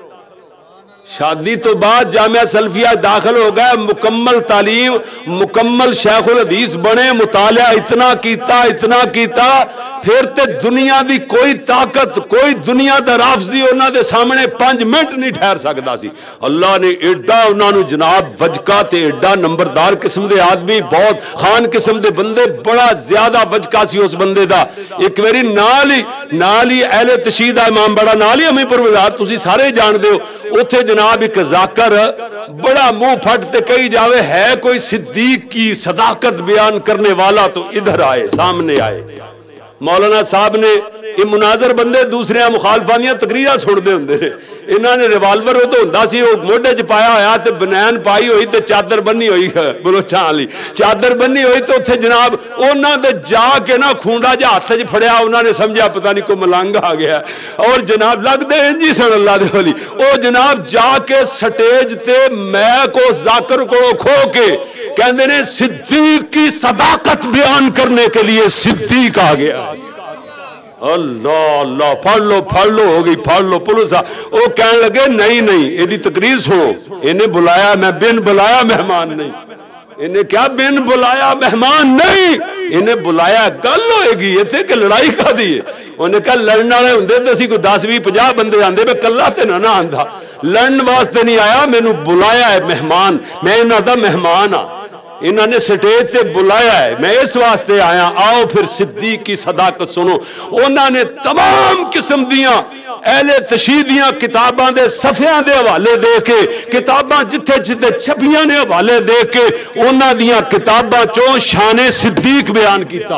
شادی تو بعد جامعہ سلفیہ داخل ہو گئے مکمل تعلیم مکمل شیخ الحدیث بنے مطالعہ اتنا کیتا اتنا کیتا پھر تے دنیا دی کوئی طاقت کوئی دنیا دا رافضی انہاں دے سامنے پانچ منٹ نہیں ٹھہر سکدا سی اللہ نے ایڈا انہاں نو جناب وجکا تے ایڈا نمبردار قسم دے آدمی بہت خان قسم دے بندے بڑا زیادہ وجکا سی اس بندے دا ایک میری نال ہی نال ہی اہل تشیع دا امام بڑا نال ہی ہمیں پروردگار تسی سارے جان دے ہو اوتھے جناب ایک ذاکر بڑا منہ پھٹتے کہی جاوے ہے کوئی صدیق کی صداقت بیان کرنے والا تو ادھر آئے، سامنے آئے۔ مولانا صاحب نے یہ مناظر بندے دوسرے مخالفان دیا تقریرا سن دے ہوندے نے، انہوں نے ریوالور وہ تو ہوندا سی، وہ موڈے چ پایا ہویا تے بنین پائی ہوئی تے چادر بنی ہوئی بلوچاں والی چادر بنی ہوئی تے اوتھے جناب انہاں دے جا کے نا کھونڈا جا ہاتھ وچ پھڑیا، انہوں نے سمجھا پتہ نہیں کوئی ملنگ آ گیا اور جناب لگ دے انجی سن اللہ دے ولی، او جناب جا کے سٹیج تے میں کو ذاکر کو کھو کے کہندے نے صدیق کی صداقت بیان کرنے کے لیے صدیق آ گیا۔ اللہ اللہ پڑھ لو پڑھ لو ہو گئی پڑھ لو پولیس وہ کہنے لگے نہیں نہیں یہ تقریر سنو، انہیں بلایا میں بن بلایا مہمان نہیں، انہیں کیا بن بلایا مہمان نہیں، انہیں بلایا گل ہوئے گی یہ تھے کہ لڑائی کا دیئے، انہیں کہا لڑنا رہے ہوں دے سی کوئی دس بھی پجا بندے آندے میں کلہ تے نہ نہ آندھا، لڑن واسطے نہیں آیا، میں نے بلایا ہے مہمان، میں انہاں دا مہمان ہاں، انہوں نے سٹیج تے بلایا ہے، میں اس واسطے آیا، آؤ پھر صدیق کی صداقت سنو۔ انہوں نے تمام قسم دیاں اہل تشیع دیاں کتاباں دے صفحیاں دے حوالے دے کے، کتاباں جتھے جتھے چھپیاں نے حوالے دے کے انہوں دیاں کتاباں چوں شان صدیق بیان کیتا۔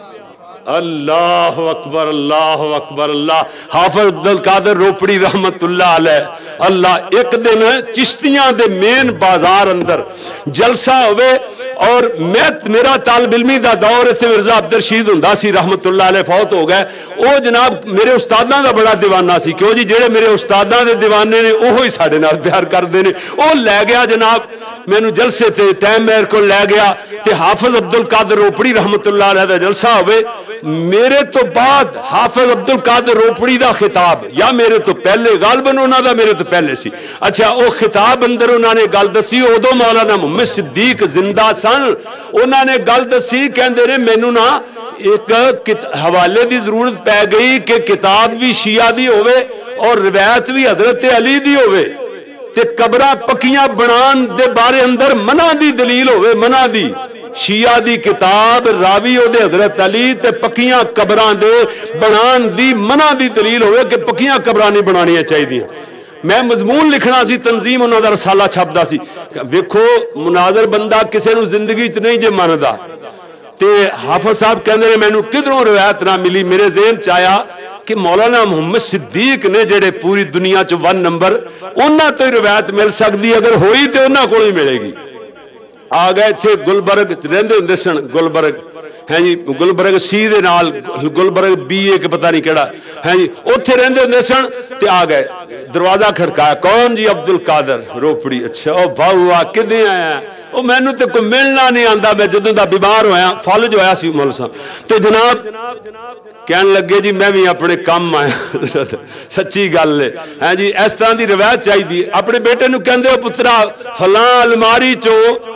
اللہ اکبر اللہ اکبر اللہ۔ حافظ عبدالقادر روپڑی رحمت اللہ علیہ اللہ ایک دن چشتیاں دے مین بازار اندر جلسہ ہوئے اور میں میرا طالب علمی دا دور تھے مرزا عبدالرشید ہوندا سی رحمت اللہ علیہ فوت ہو گئے، او جناب میرے استاداں دا بڑا دیوانہ سی، کیوں جی جڑے میرے استاداں دے دیوانے نے اوہی ساڈے نال پیار کردے نے، او لے گیا جناب مینوں جلسے تے ٹائم میرے کو لے گیا تے حافظ عبدالقادر روپڑی رحمت اللہ علیہ دا جلسہ ہوئے، میرے تو بعد حافظ عبدالقادر روپڑی دا خطاب یا میرے تو پہلے غالباً انہاں دا میرے تو پہلے سی، اچھا او خطاب اندر انہاں نے گل دسی، ادو مولانا محمد صدیق زندہ سن، انہاں نے گل دسی کہندے نے مینوں نا ایک حوالے دی ضرورت پہ گئی کہ کتاب بھی شیعہ دی ہوئے اور روایت بھی حضرت علی دی ہوئے تے قبرہ پکیاں بنان دے بارے اندر منع دی دلیل ہوئے، منع دی شیعہ دی کتاب راوی ہو دے حضرت علی تے پکیاں قبران دے بنان دی منع دی دلیل ہوئے کہ پکیاں قبران نہیں بنانیاں چاہی دیاں۔ میں مضمون لکھنا سی، تنظیم انہوں دا رسالہ چھپدا سی، ویکھو مناظر بندہ کسے نو زندگی چ نہیں جے مندا تے حافظ صاحب کہندے نے مینوں کدھروں روایت نہ ملی، میرے ذہن چایا کہ مولانا محمد صدیق نے جڑے پوری دنیا چ ون نمبر انہاں تو روایت مل سکتی، اگر ہوئی تے انہاں کول ہی ملے گی۔ آ گئے تھے گلبرگ رہندے ہوندے سن، گلبرگ ہیں جی گلبرگ سی دے نال گلبرگ بی اے کے پتہ نہیں کیڑا ہیں جی اوتھے رہندے ہوندے سن تے آ گئے دروازہ کھڑکایا، کون جی عبدالقادر روپڑی، اچھا او بھاؤ کدے آیا، او مینوں تے کوئی ملنا نہیں آندا، میں جدوں دا بیمار ہویا فالج ہویا سی مول صاحب تے جناب کہنے لگے جی میں بھی اپنے کام آیا، سچی گل ہے ہیں جی اس طرح دی روایت چاہیے، اپنے بیٹے نو کہندے ہو پترا فلاں الماری چو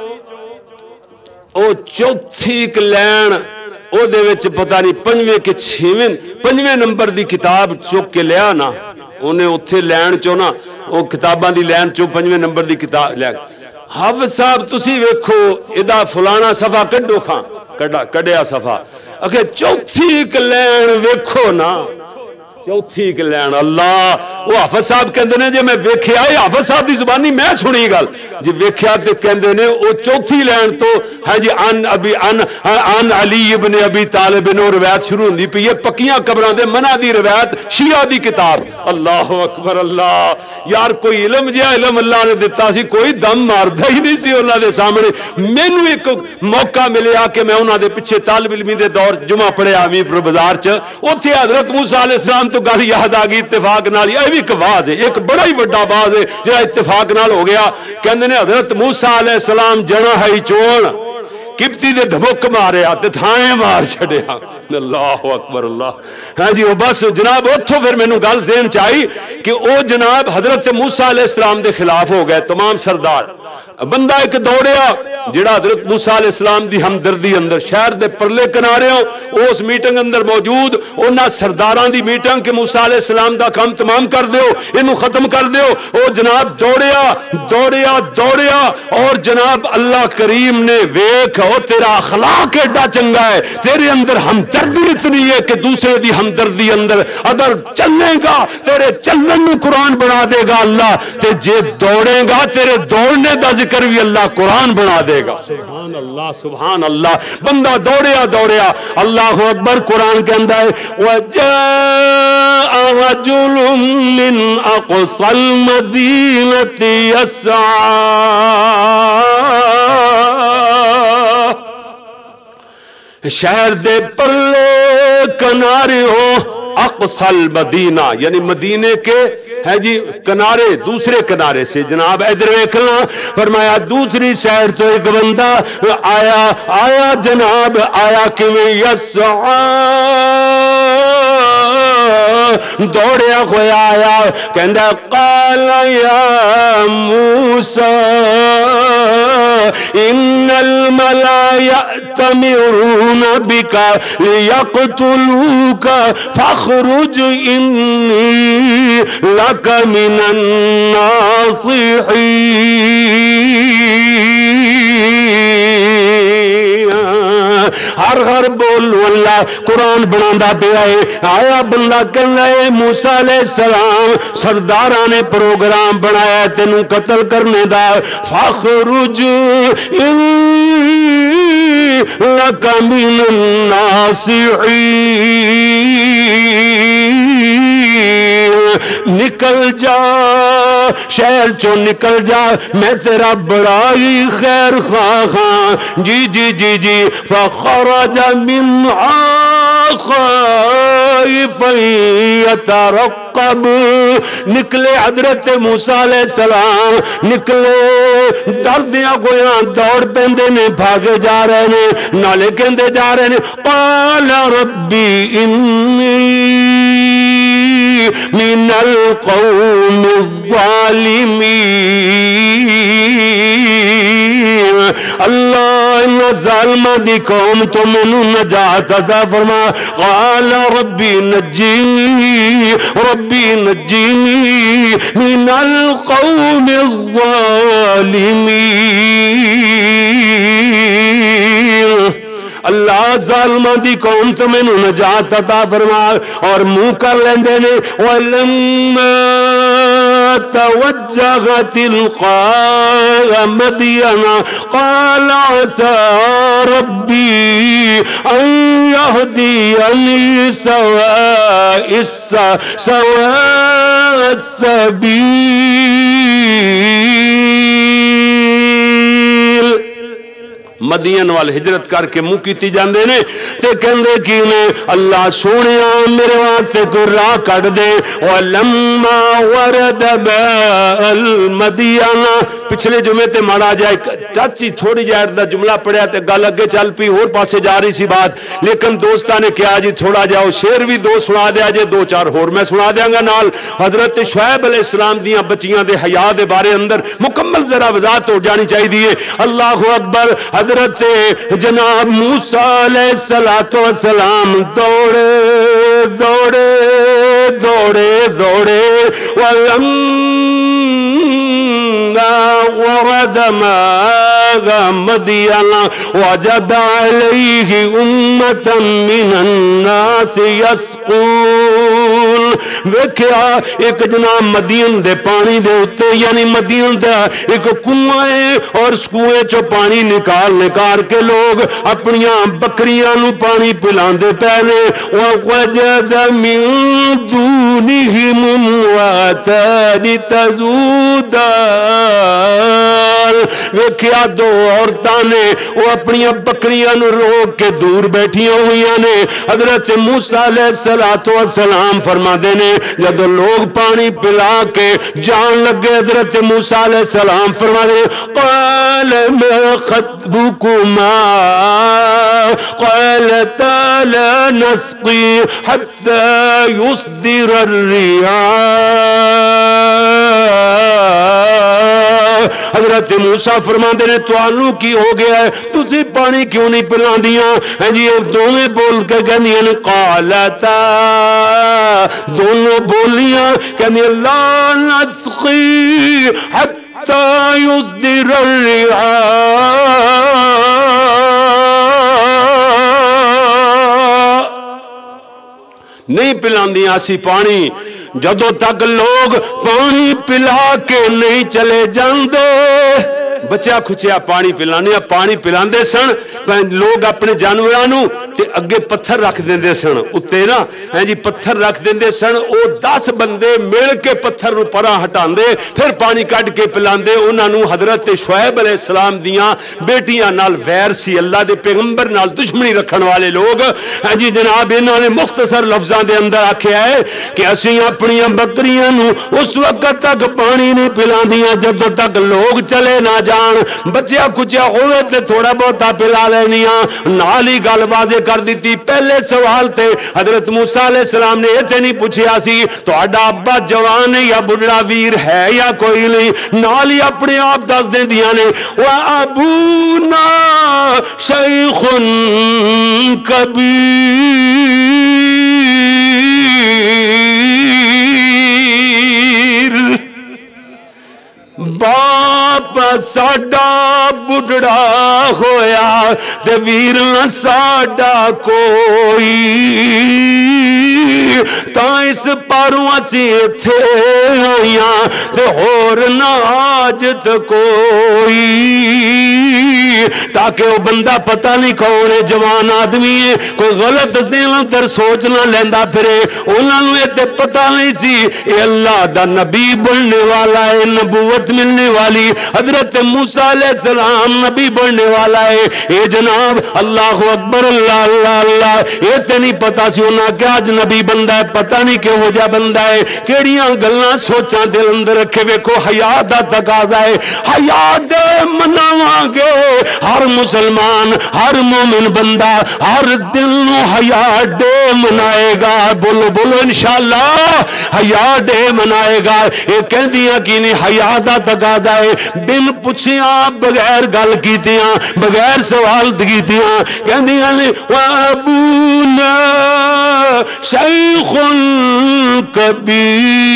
او چوتھی ایک لین او دے وچ پتہ نہیں پنجویں کے چھویں پنجویں نمبر دی کتاب چوک کے لیا نا، انہیں اتھے لین چو نا او کتاباں دی لین چو پنجویں نمبر دی کتاب لیا، حافظ صاحب تسی ویکھو ادا فلانا صفحہ کڈو کھاں کڈیا صفحہ، اکھے چوتھی ایک لین ویکھو نا، چوتھی ایک لین اللہ، وہ حافظ صاحب کہندے نے جے میں ویکھیا ہے حافظ صاحب دی زبانی میں سنی گل جی ویکھیا تے کہندے نے او چوتھی لین تو ہے جی ان ابی ان ان علی ابن ابی طالب نو روایت شروع ہوندی پئی ہے، پکیاں قبراں دے منع دی روایت شیعہ دی کتاب، اللہ اکبر اللہ، یار کوئی علم جیا علم اللہ نے دتا سی، کوئی دم ماردا ہی نہیں سی انہاں دے سامنے، مینوں ایک موقع ملیا کہ میں انہاں دے پیچھے طالب علمی دے دور جمعہ پڑھیا امیر پور بازار چ، اوتھے حضرت موسیٰ علیہ السلام تو گل یاد آ گئی اتفاق نال، یہ بھی ایک واز ہے، ایک بڑا ہی بڑا واز ہے جہاں اتفاق نال ہو گیا، کہندے نے حضرت موسیٰ علیہ السلام جنا ہے چون کبتی دے دھمک مارے آتے تھائیں مار چھڑے اللہ اکبر اللہ، ہاں جی وہ بس جناب اتھو پھر میں نے گل ذہن چاہی کہ او جناب حضرت موسیٰ علیہ السلام دے خلاف ہو گئے تمام سردار، بندہ ایک دوڑیا جڑا حضرت موسیٰ علیہ السلام دی ہمدردی اندر شہر دے پرلے کنارے ہو اس میٹنگ اندر موجود انہاں سرداران دی میٹنگ کہ موسیٰ علیہ السلام دا کام تمام کر دیو انہوں ختم کر دیو او جناب دوڑیا دوڑیا دوڑیا اور جناب اللہ کریم نے ویکھ او تیرا اخلاق ایڈا چنگا ہے تیرے اندر ہمدردی اتنی ہے کہ دوسرے دی ہمدردی اندر اگر چلنے گا تیرے چلن میں قرآن بنا دے گا اللہ تے جے دوڑے گا تیرے دوڑنے دا ذکر بھی اللہ قرآن بنا دے گا سبحان اللہ سبحان اللہ بندہ دوڑیا دوڑیا اللہ اکبر قرآن کے اندر وَجَاءَ رَجُلٌ مِّنْ أَقْصَى الْمَدِينَةِ يَسْعَى شہر دے پرلے کنارے ہو اقصى المدینہ یعنی مدینے کے ہے جی کنارے دوسرے کنارے سے جناب ادھر دیکھنا فرمایا دوسری سائڈ تو ایک بندہ آیا آیا جناب آیا کہ یسعا دوڑیا ہویا آیا کہندا قال یا موسیٰ ان الملا یأتمرون بکا لیقتلوکا فاخرج انی لک من الناصحین ہر ہر بول اللہ قرآن بناندہ پہ آئے آیا بندہ کہنا ہے موسیٰ علیہ السلام سردارہ نے پروگرام بنایا تینوں قتل کرنے دا فاخرج انی لک من الناصحین نکل جا شہر چو نکل جا میں تیرا بڑا ہی خیر خواہ ہاں جی جی جی جی فخرج منها خائفا يترقب نکلے حضرت موسیٰ علیہ السلام نکلے ڈردیاں گویاں دوڑ پیندے نے بھاگے جا رہے نے نالے کہندے جا رہے نے قال ربی انی من القوم الظالمین اللہ ان ظالمہ دی قوم تو منو نجات عطا فرما قال ربی نجینی ربی نجینی من القوم الظالمین اللہ ظالمہ دی قوم تو میں نجات عطا فرما اور منہ کر لیندے نے وَلَمَّا توجہ تلقاء مدینہ قال عسى ربی ان یہدینی سواء سواء السبیل مدین وال ہجرت کر کے منہ کیتی جاندے نے تے کہندے کی نے اللہ سونیا میرے واسطے کوئی راہ کٹ دے ولما ورد ماء المدینہ پچھلے جمعے تے ماڑا جائے ٹچی تھوڑی جائے دا جملہ پڑھیا تے گل اگے چل پی اور پاسے جا رہی سی بات لیکن دوستاں نے کیا جی تھوڑا جاؤ شعر بھی دو سنا دیا جے دو چار ہور میں سنا دیاں گا نال حضرت شعیب علیہ السلام دیاں بچیاں دے حیا دے بارے اندر مکمل ذرا وضاحت ہو جانی چاہیے اللہ اکبر حضرت جناب موسیٰ علیہ السلام دوڑے دوڑے دوڑے دوڑے وَلَمَّا ورد ماء مدینہ وجد علیہ امتا من الناس یسقون ویکھیا ایک جناب مدین دے پانی دے اتے یعنی مدین دے ایک کنواں ہے اور اس کنویں چو پانی نکال نکال کے لوگ اپنیاں بکریاں نو پانی پلاندے پہلے وَوَجَدَ مِن دُونِهِمْ امْرَأَتَانِ تَذُودَانِ ویکھیا دو عورتاں نے وہ اپنی بکریاں نو روک کے دور بیٹھیاں ہوئیاں نے حضرت موسیٰ علیہ السلام فرما دینے جب لوگ پانی پلا کے جان لگے حضرت موسیٰ علیہ السلام فرما دے قال ما خطبكما قالتا لا نسقي حتى يصدر الرعاء حضرت موسیٰ فرماندے نے تانوں کی ہو گیا ہے تسی پانی کیوں نہیں پلاندیاں ہیں جی دونوں بول کے کہندیاں نے قالتا دونوں بولیاں کہندیاں لا نسقی حتی یصدر الرعاء نہیں پلاندیاں سی پانی جدوں تک لوگ پانی پلا کے نہیں چلے جاندے بچیا کھچیا پانی پلانے پانی پلاندے سن لوگ اپنے جانورانوں تے اگے پتھر رکھ دیندے سن اتے نا ہیں جی پتھر رکھ دیندے سن او دس بندے مل کے پتھر نو پراں ہٹاندے پھر پانی کٹ کے پلاندے انہاں نو حضرت شعیب علیہ السلام دیاں بیٹیاں نال ویر سی اللہ دے پیغمبر نال دشمنی رکھن والے لوگ ہیں جی جناب انہاں نے مختصر لفظاں دے اندر آکھیا ہے کہ اسی اپنی بکریاں نو اس وقت تک پانی نہیں پلاندیاں جب تک لوگ چلے نہ جان بچیا کچیا ہوئے تے تھوڑا بہتا پلا لینیاں نال ہی گل واضح کر دیتی پہلے سوال تے حضرت موسیٰ علیہ السلام نے یہ تے نہیں پوچھیا سی تو اڈا ابا جوان یا بڑھڑا ویر ہے یا کوئی نہیں نال ہی اپنے آپ دس دیں دیا نے وَأَبُونَا شَيْخٌ كَبِيرٌ باپ ساڈا بڑھڑا ہویا تے ویر نہ ساڈا کوئی تا اس پاروں اسی تھے آئیاں تے ہور نہ حاجت کوئی تاکہ وہ بندہ پتہ نہیں کون ہے جوان آدمی ہے کوئی غلط ذہن تر سوچ نہ لیندہ پھرے انہاں نوں تے پتہ نہیں سی اے اللہ دا نبی بننے والا ہے نبوت ملنے والی حضرت موسیٰ علیہ السلام نبی بننے والا ہے اے جناب اللہ اکبر اللہ اللہ اللہ اے تے نہیں پتا سی انہاں کہ آج نبی بندہ ہے پتہ نہیں کہ ہو جا بندہ ہے کیڑیاں گلاں سوچاں دل اندر رکھے ویکھو حیا دا تقاضا ہے حیا دے مناواں گے ہر مسلمان ہر مومن بندہ ہر دل نو حیا دے منائے گا بولو بولو انشاءاللہ حیا دے منائے گا اے کہندیاں کی نہیں حیا دا تقاضا ہے بن پوچھیاں بغیر گل کیتیاں بغیر سوال کیتیاں کہندیاں نے وابونا شیخ کبیر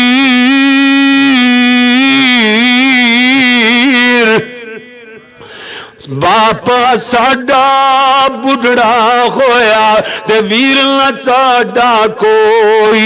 باپا ساڈا بڑھڑا ہویا تے ویر نہ ساڈا کوئی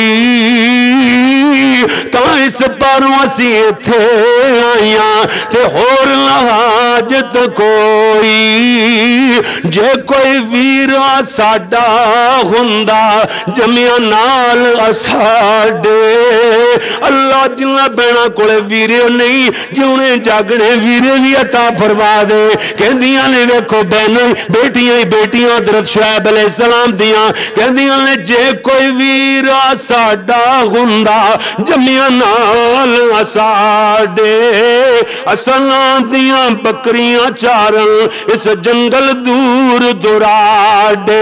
تا اس پاروں اسی تھے آئیاں تے ہور نہ حاجت کوئی جے کوئی ویر ساڈا ہوندا جمعیاں نال اساڈے اللہ جنہ بہنا کولے ویرے نہیں جونے جاگنے ویرے بھی عطا فرما دے کہندیاں نے ویکھو بہنوں بیٹیاں بیٹیاں حضرت شعیب علیہ السلام دیاں کہندیاں نے جے کوئی ویرا ساڈا ہوندا جمعیاں نال اساڈے اساں دیاں بکریاں چارن اس جنگل دور دراڈے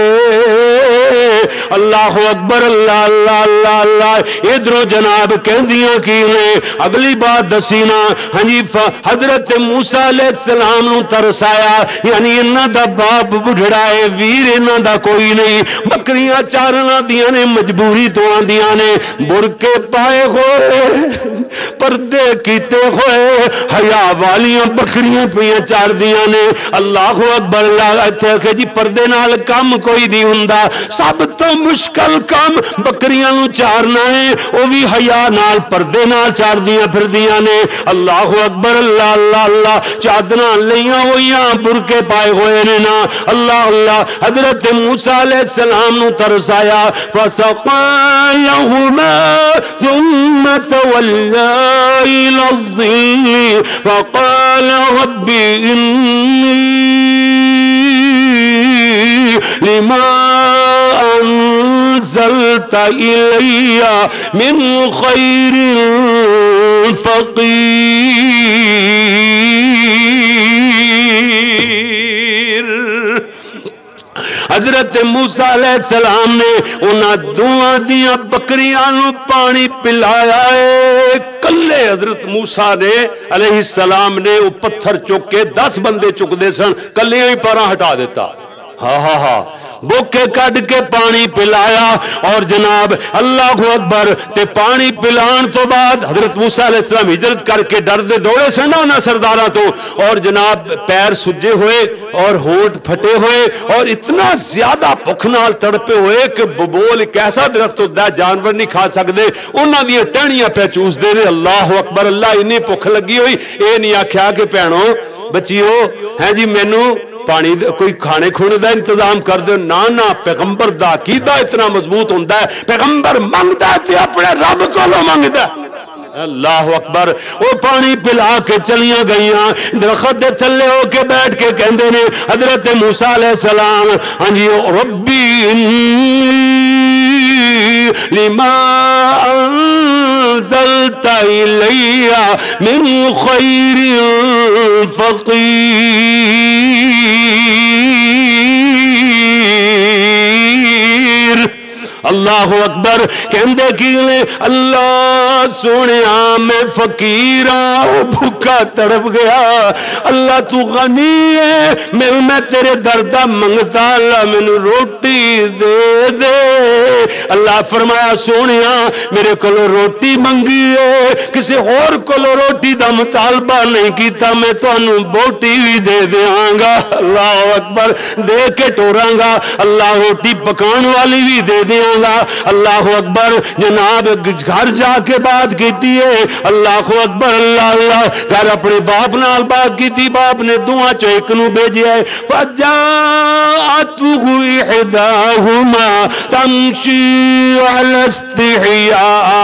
اللہ اکبر اللہ اللہ اللہ اللہ ادھروں جناب کہندیاں کی نے اگلی بات دسینا ہاں جی حضرت موسیٰ علیہ السلام نو ترسایا یعنی انہاں دا باپ بڑھڑا ہے ویر انہاں دا کوئی نہیں بکریاں چارنا دیاں نے مجبوری تو آندیاں نے برکے پائے ہوئے پردے کیتے ہوئے حیا والیاں بکریاں پیاں چار دیاں نے اللہ اکبر اللہ اتھے کہ جی پردے نال کم کوئی نہیں ہوندا سب تو مشکل کم بکریاں نو چارنا ہے وہ بھی حیا نال پردے نال چار دیاں پھر دیاں نے اللہ اکبر اللہ اللہ اللہ چادنا لیاں ہویاں برکے پائے ہوئے نے نا اللہ اللہ حضرت موسیٰ علیہ السلام نو ترسایا فَسَقَى لَهُمَا ثُمَّ تَوَلَّى إِلَى الظِّلِّ فَقَالَ رَبِّ إِنِّي لِمَا أَنزَلْتَ إِلَيَّ مِنْ خَيْرٍ فَقِيرٍ حضرت موسیٰ علیہ السلام نے انہاں دوہاں دیاں بکریاں نو پانی پلایا ہے کلے حضرت موسیٰ نے علیہ السلام نے وہ پتھر چک کے دس بندے چک دے سن کلے ہی پراں ہٹا دیتا. ہاں ہاں ہاں بوکے کڈ کے پانی پلایا اور جناب اللہ اکبر تے پانی پلان تو بعد حضرت موسیٰ علیہ السلام ہجرت کر کے ڈر دے دوڑے سے نہ انہاں سرداراں تو اور جناب پیر سجے ہوئے اور ہونٹ پھٹے ہوئے اور اتنا زیادہ بھوک نال تڑپے ہوئے کہ ببول ایک ایسا درخت ہوتا ہے جانور نہیں کھا سکتے انہاں دی ٹہنیاں پہ چوس دے نے. اللہ اکبر اللہ انی بھوک لگی ہوئی اے نہیں آکھیا کہ بھینو بچیو ہیں جی مینوں پانی کوئی کھانے کھونے دا انتظام کر دے. نا نا پیغمبر دا عقیدہ اتنا مضبوط ہوندا ہے پیغمبر منگدا ہے تے اپنے رب کولوں منگدا ہے. اللہ اکبر وہ پانی پلا کے چلیاں گئیاں درخت دے تھلے ہو کے بیٹھ کے کہندے نے حضرت موسیٰ علیہ السلام ہاں جی ربی لما انزلت الی من خیر فقیر. اللہ اکبر کہندے کیلے اللہ سونیا میں فقیراں بھوکا تڑپ گیا اللہ تو غنی ہے میں میں تیرے دردہ منگتا اللہ مینوں روٹی دے دے. اللہ فرمایا سونیا میرے کولو روٹی منگی ہے کسی اور کولو روٹی دا مطالبہ نہیں کیتا میں تانوں بوٹی بھی دے دیاں گا. اللہ اکبر دے کے ٹوراں گا اللہ روٹی پکان والی بھی دے دیاں گا. اللہ اکبر جناب گھر جا کے بات کیتی ہے اللہ اکبر اللہ اللہ گھر اپنے باپ نال بات کیتی باپ نے دعا چو ایک نو بھیجیا ہے فجاءته احداهما تمشي على استحياء.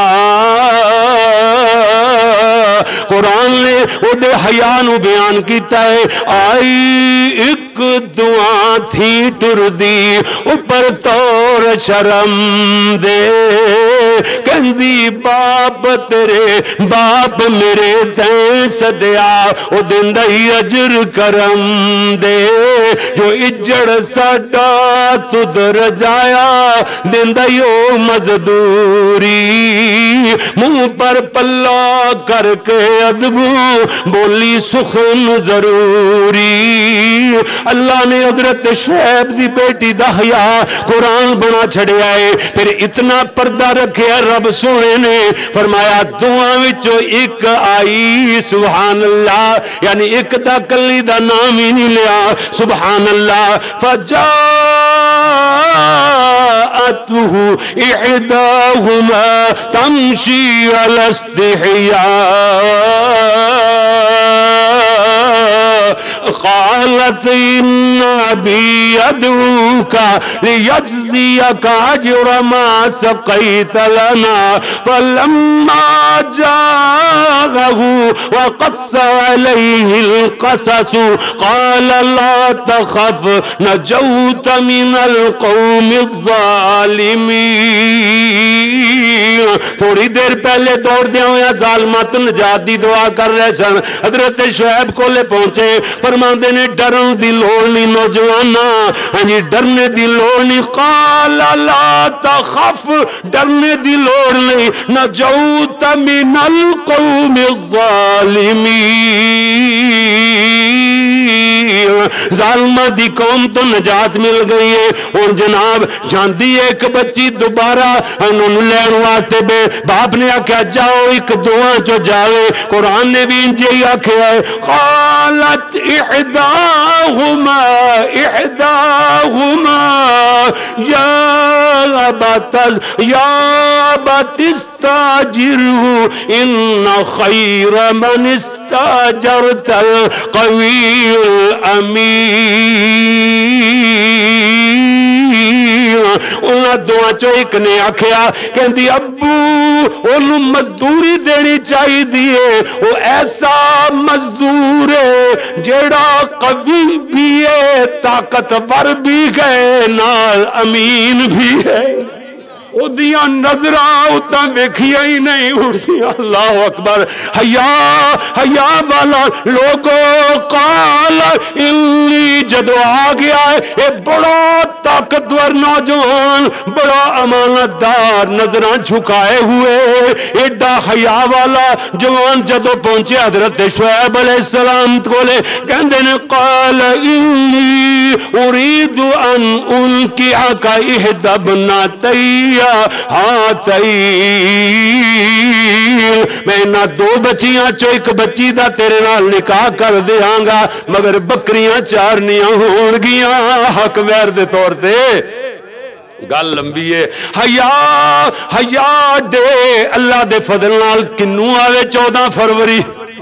قرآن نے او دے حیا نو بیان کیتا ہے آئی ایک دعا تھی ٹر دی اوپر طور شرم دے کہندی باپ تیرے باپ میرے تیں صدیا او دن دئی اجر کرم دے جو اجڑ ساڈا تدر جایا دن دئی او مزدوری منہ پر پلا کر کے ادبو بولی سخن ضروری. اللہ نے حضرت شعیب دی بیٹی دا حیا قرآن بنا چھڑیا ہے پھر اتنا پردہ رکھیا رب سونے نے فرمایا دعا وچوں ایک آئی سبحان اللہ یعنی ایک دا کلی دا نام ہی نہیں لیا سبحان اللہ فجاءته احداهما تمشي على استحياء قالت إن أبي يدعوك ليجزيك أجر ما سقيت لنا فلما جاءه وقص عليه القصص قال لا تخف نجوت من القوم الظالمين. تھوڑی دیر پہلے دوڑ دیا ہویا ظالمات نجات دی دعا کر رہے سن حضرت شعیب کو لے پہنچے فرماندے نے ڈرن دی لوڑ نہیں نوجوانا ہاں جی ڈرنے دی لوڑ نہیں قال لا تخف ڈرنے دی لوڑ نہیں نجوت من القوم الظالمین. ظالمہ دی قوم تو نجات مل گئی ہے اور جناب جاندی ایک بچی دوبارہ انہوں لین واسطے بے باپ نے آکھا جاؤ ایک دعا جو جاوے قرآن نے بھی انجھے ہی آکھا ہے قالت احداہما احداہما یا باتز یا باتستاجرہ ان خیر من استاجرت القوی الامین. انہاں دعا چو ایک نے آکھیا کہندی ابو انہوں مزدوری دینی چاہی دیئے وہ ایسا مزدور ہے جیڑا قوی بھی ہے طاقتور بھی ہے نال امین بھی ہے. اودیاں نظراں اتاں ویکھیاں ہی نہیں اڑدیاں. اللہ اکبر. حیا حیا والا لوگو قال انی جدو آ گیا ہے اے بڑا طاقتور نوجوان بڑا امانت دار نظراں جھکائے ہوئے ایڈا حیا والا جوان جدو پہنچے حضرت شعیب علیہ السلام کولے کہندے نے قال انی اريد ان القيك احدى ابنتي هاتين میں نہ دو بچیاں چو ایک بچی دا تیرے نال نکاح کر دیاں گا مگر بکریاں چارنیاں ہون گیاں حق ویر دے طور تے. گل لمبی ہے. حیا حیا دے اللہ دے فضل نال کنوں آوے چودہ فروری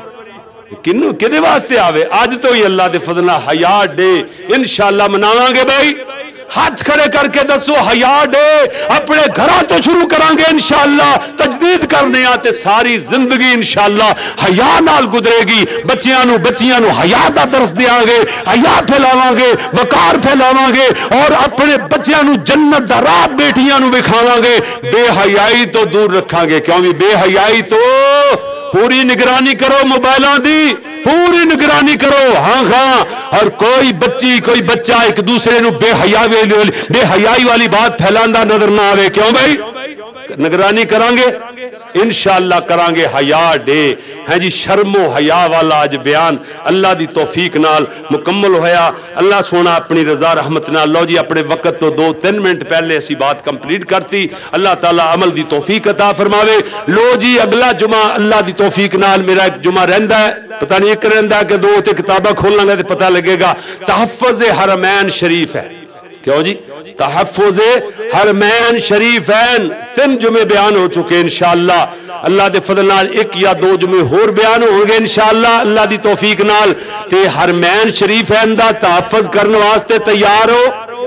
کنو کدے واسطے آوے آج تو ہی اللہ دے فضل نال حیا ڈے انشاءاللہ مناواں گے. بھائی ہاتھ کھڑے کر کے دسو حیا ڈے اپنے گھراں تو شروع کران گے انشاءاللہ. تجدید کرنے آتے ساری زندگی انشاءاللہ حیا نال گزرے گی. بچیاں نو بچیاں نو حیا دا درس دیاں گے حیا پھیلاواں گے وقار پھیلاواں گے اور اپنے بچیاں نو جنت دا راہ بیٹیاں نو وکھاواں گے. بے حیائی تو دور رکھاں گے کیوں بھی بے حیائی تو پوری نگرانی کرو موبائلاں دی پوری نگرانی کرو. ہاں ہاں اور کوئی بچی کوئی بچہ ایک دوسرے نو بے حیا بے حیائی والی بات پھیلاندا نظر نہ آوے. کیوں بھائی نگرانی کران گے انشاءاللہ کران گے. حیا ڈے ہیں جی شرم و حیا والا اج بیان اللہ دی توفیق نال مکمل ہویا. اللہ سونا اپنی رضا رحمت نال لو جی اپنے وقت تو دو تین منٹ پہلے اسی بات کمپلیٹ کرتی. اللہ تعالی عمل دی توفیق عطا فرماوے. لو جی اگلا جمعہ اللہ دی توفیق نال میرا ایک جمعہ رہندا ہے پتہ نہیں ایک رہندا ہے کہ دو تے کتاباں کھولنا گے تے پتہ لگے گا. تحفظ حرمین شریف ہے. کیوں جی تحفظ حرمین شریفین تین جمعے بیان ہو چکے انشاءاللہ. اللہ دے فضل نال ایک یا دو جمعے ہور بیان ہوں گے انشاءاللہ اللہ دی توفیق نال. تے حرمین شریفین دا تحفظ کرنے واسطے تیار ہو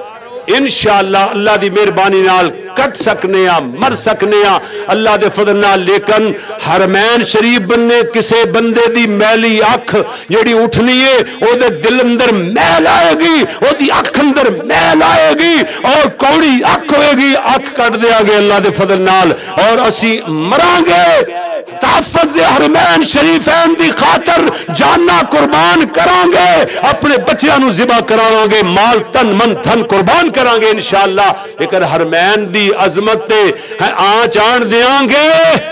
انشاءاللہ اللہ دی مہربانی نال کٹ سکنے ہاں مر سکنے ہاں اللہ دے فضل نال. لیکن حرمین شریف بننے کسے بندے دی میلی اکھ جڑی اٹھنی ہے او دے دل اندر میل آئے گی او دی اکھ اندر میل آئے گی اور کوڑی اکھ ہوئے گی اکھ کٹ دیا گے اللہ دے فضل نال اور اسی مران گے. تحفظ حرمین شریفین دی خاطر جانا قربان کران گے اپنے بچیاں نو ذبح کراواں گے مال تن من دھن قربان کران گے انشاءاللہ. لیکن حرمین دی عظمت تے آنچ آن دیاں گے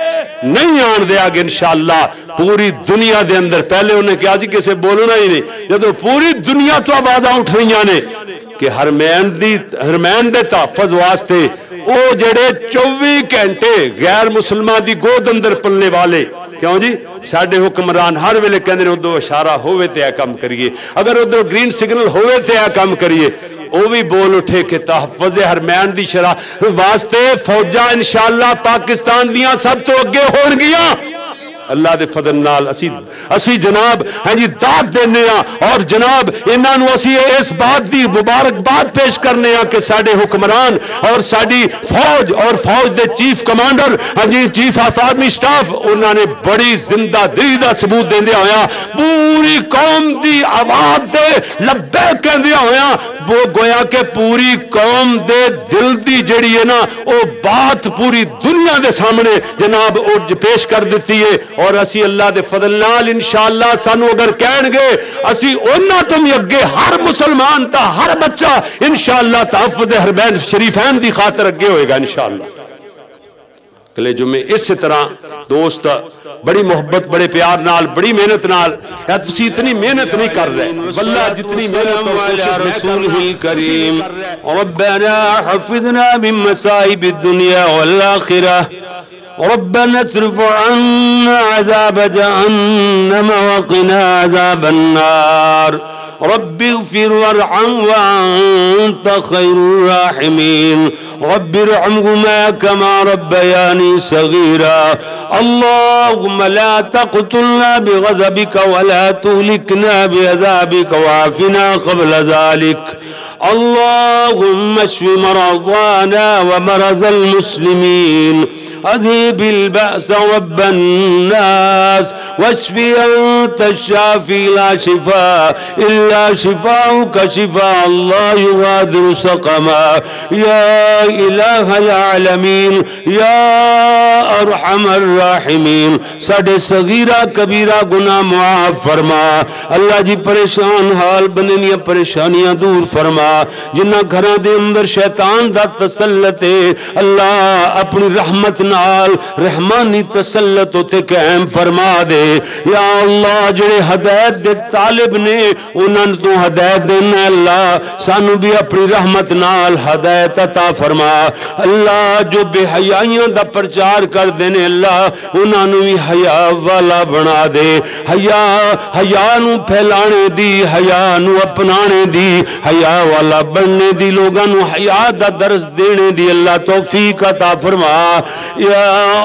نہیں آن دیا گے انشاءاللہ. پوری دنیا دے اندر پہلے انہیں کہا جی کسے بولنا ہی نہیں جب پوری دنیا تو آباداں اٹھ رہی نے کہ حرمین دی حرمین دے تحفظ واسطے او جڑے چوبی گھنٹے غیر مسلمان دی گود اندر پلنے والے. کیوں جی ساڈے حکمران ہر ویلے کہندے نے ادھر اشارہ ہوئے تے اے کام کریے اگر ادھر گرین سگنل ہوئے تے اے کام کریے. وہ بھی بول اٹھے کہ تحفظ حرمین دی شرح واسطے فوجاں انشاءاللہ پاکستان دیاں سب تو اگے ہون گیاں. اللہ دے فضل نال اسی اسی جناب ہیں جی داد دینے ہاں اور جناب انہاں نو اسی اس بات دی مبارک بات پیش کرنے ہاں کہ ساڈے حکمران اور ساڈی فوج اور فوج دے چیف کمانڈر ہاں جی چیف آف آرمی سٹاف انہاں نے بڑی زندہ دلی دا ثبوت دیندے ہویا پوری قوم دی آواز دے لبیک کہندے ہویا وہ گویا کہ پوری قوم دے دل دی جڑی ہے نا او بات پوری دنیا دے سامنے جناب او پیش کر دیتی ہے. اور اسی اللہ دے فضل نال انشاءاللہ سانو اگر کہن گے اسی انہاں تو بھی اگے ہر مسلمان تا ہر بچہ انشاءاللہ تحفظ حرمین شریفین دی خاطر اگے ہوئے گا انشاءاللہ. کلے جمعے اس طرح دوست بڑی محبت بڑے پیار نال بڑی محنت نال یا تسی اتنی محنت نہیں کر رہے واللہ جتنی محنت اور رسولہ الکریم. ربنا حفظنا من مصائب الدنیا والآخرہ ربنا اصرف عنا عذاب جهنم وقنا عذاب النار رب اغفر وارحم وأنت خير الراحمين رب ارحمهما كما ربياني صغيرا. اللهم لا تقتلنا بغضبك ولا تهلكنا بعذابك وعافنا قبل ذلك. اللهم اشف مرضانا ومرضى المسلمين اذهب البأس رب الناس واشف انت الشافي لا شفاء الا شفاؤك شفاء الله يغادر سقما يا اله العالمين يا ارحم الراحمين ساڈے صغیرہ کبیرہ گناہ معاف فرما اللہ جی پریشان حال بنے دیا پریشانیاں دور فرما جنہ گھراں دے اندر شیطان دا تسلط ہے اللہ اپنی رحمت نال رحمانی تسلط تے قائم فرما دے یا اللہ جڑے ہدایت دے طالب نے انہاں تو ہدایت دینا اللہ سانو بھی اپنی رحمت نال ہدایت عطا فرما اللہ جو بے حیائیاں دا پرچار کر دینے اللہ انہاں نو بھی حیا والا بنا دے حیا حیا نو پھیلانے دی حیا نو اپنانے دی حیا والا بننے دی لوگاں نو حیا دا درس دینے دی اللہ توفیق عطا فرما یا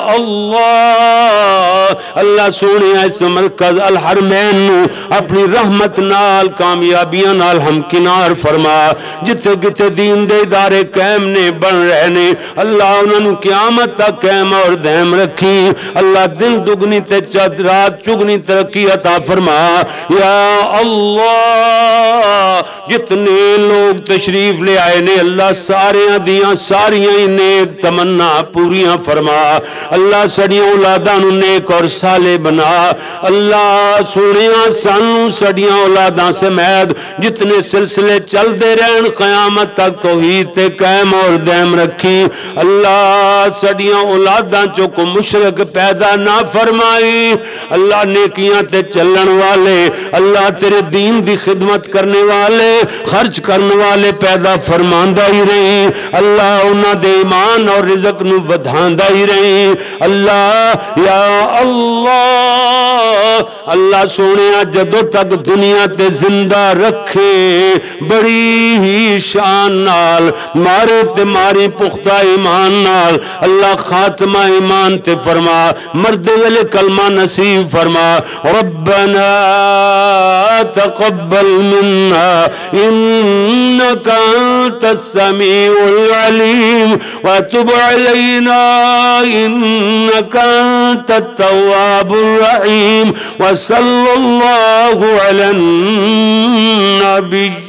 اللہ اللہ سونے اس مرکز الحرمین نو اپنی رحمت نال کامیابیاں نال ہم کنار فرما جتے گتے دین دے ادارے قائم نے بن رہنے اللہ انہوں نے قیامت تک قائم اور دائم رکھی اللہ دن دگنی تے چد رات چگنی ترقی عطا فرما یا اللہ جتنے لوگ تشریف لے آئے نے اللہ ساریاں دیاں ساریاں نیک تمنا پوریاں فرما اللہ سڑیاں اولاداں نیک اور صالح بنا اللہ سونیاں سانو سڑیاں اولاداں سے مید جتنے سلسلے چل دے رہن قیامت تک توحید تے قائم اور دائم رکھی اللہ سڑیاں اولاداں چو کو مشرک پیدا نہ فرمائی اللہ نیکیاں تے چلن والے اللہ تیرے دین دی خدمت کرنے والے خرچ کرنے والے پیدا فرماندہ ہی رہی اللہ انہاں دے ایمان اور رزق نو ودھاندہ ہی رہی اللہ یا اللہ اللہ سونیا جدو تک دنیا تے زندہ رکھے بڑی ہی شان نال مارے تے ماری پختہ ایمان نال اللہ خاتمہ ایمان تے فرما مرد ویلے کلمہ نصیب فرما ربنا تقبل منا انك انت السميع العليم وتب علينا انك انت التواب الرحيم وصلى الله على النبي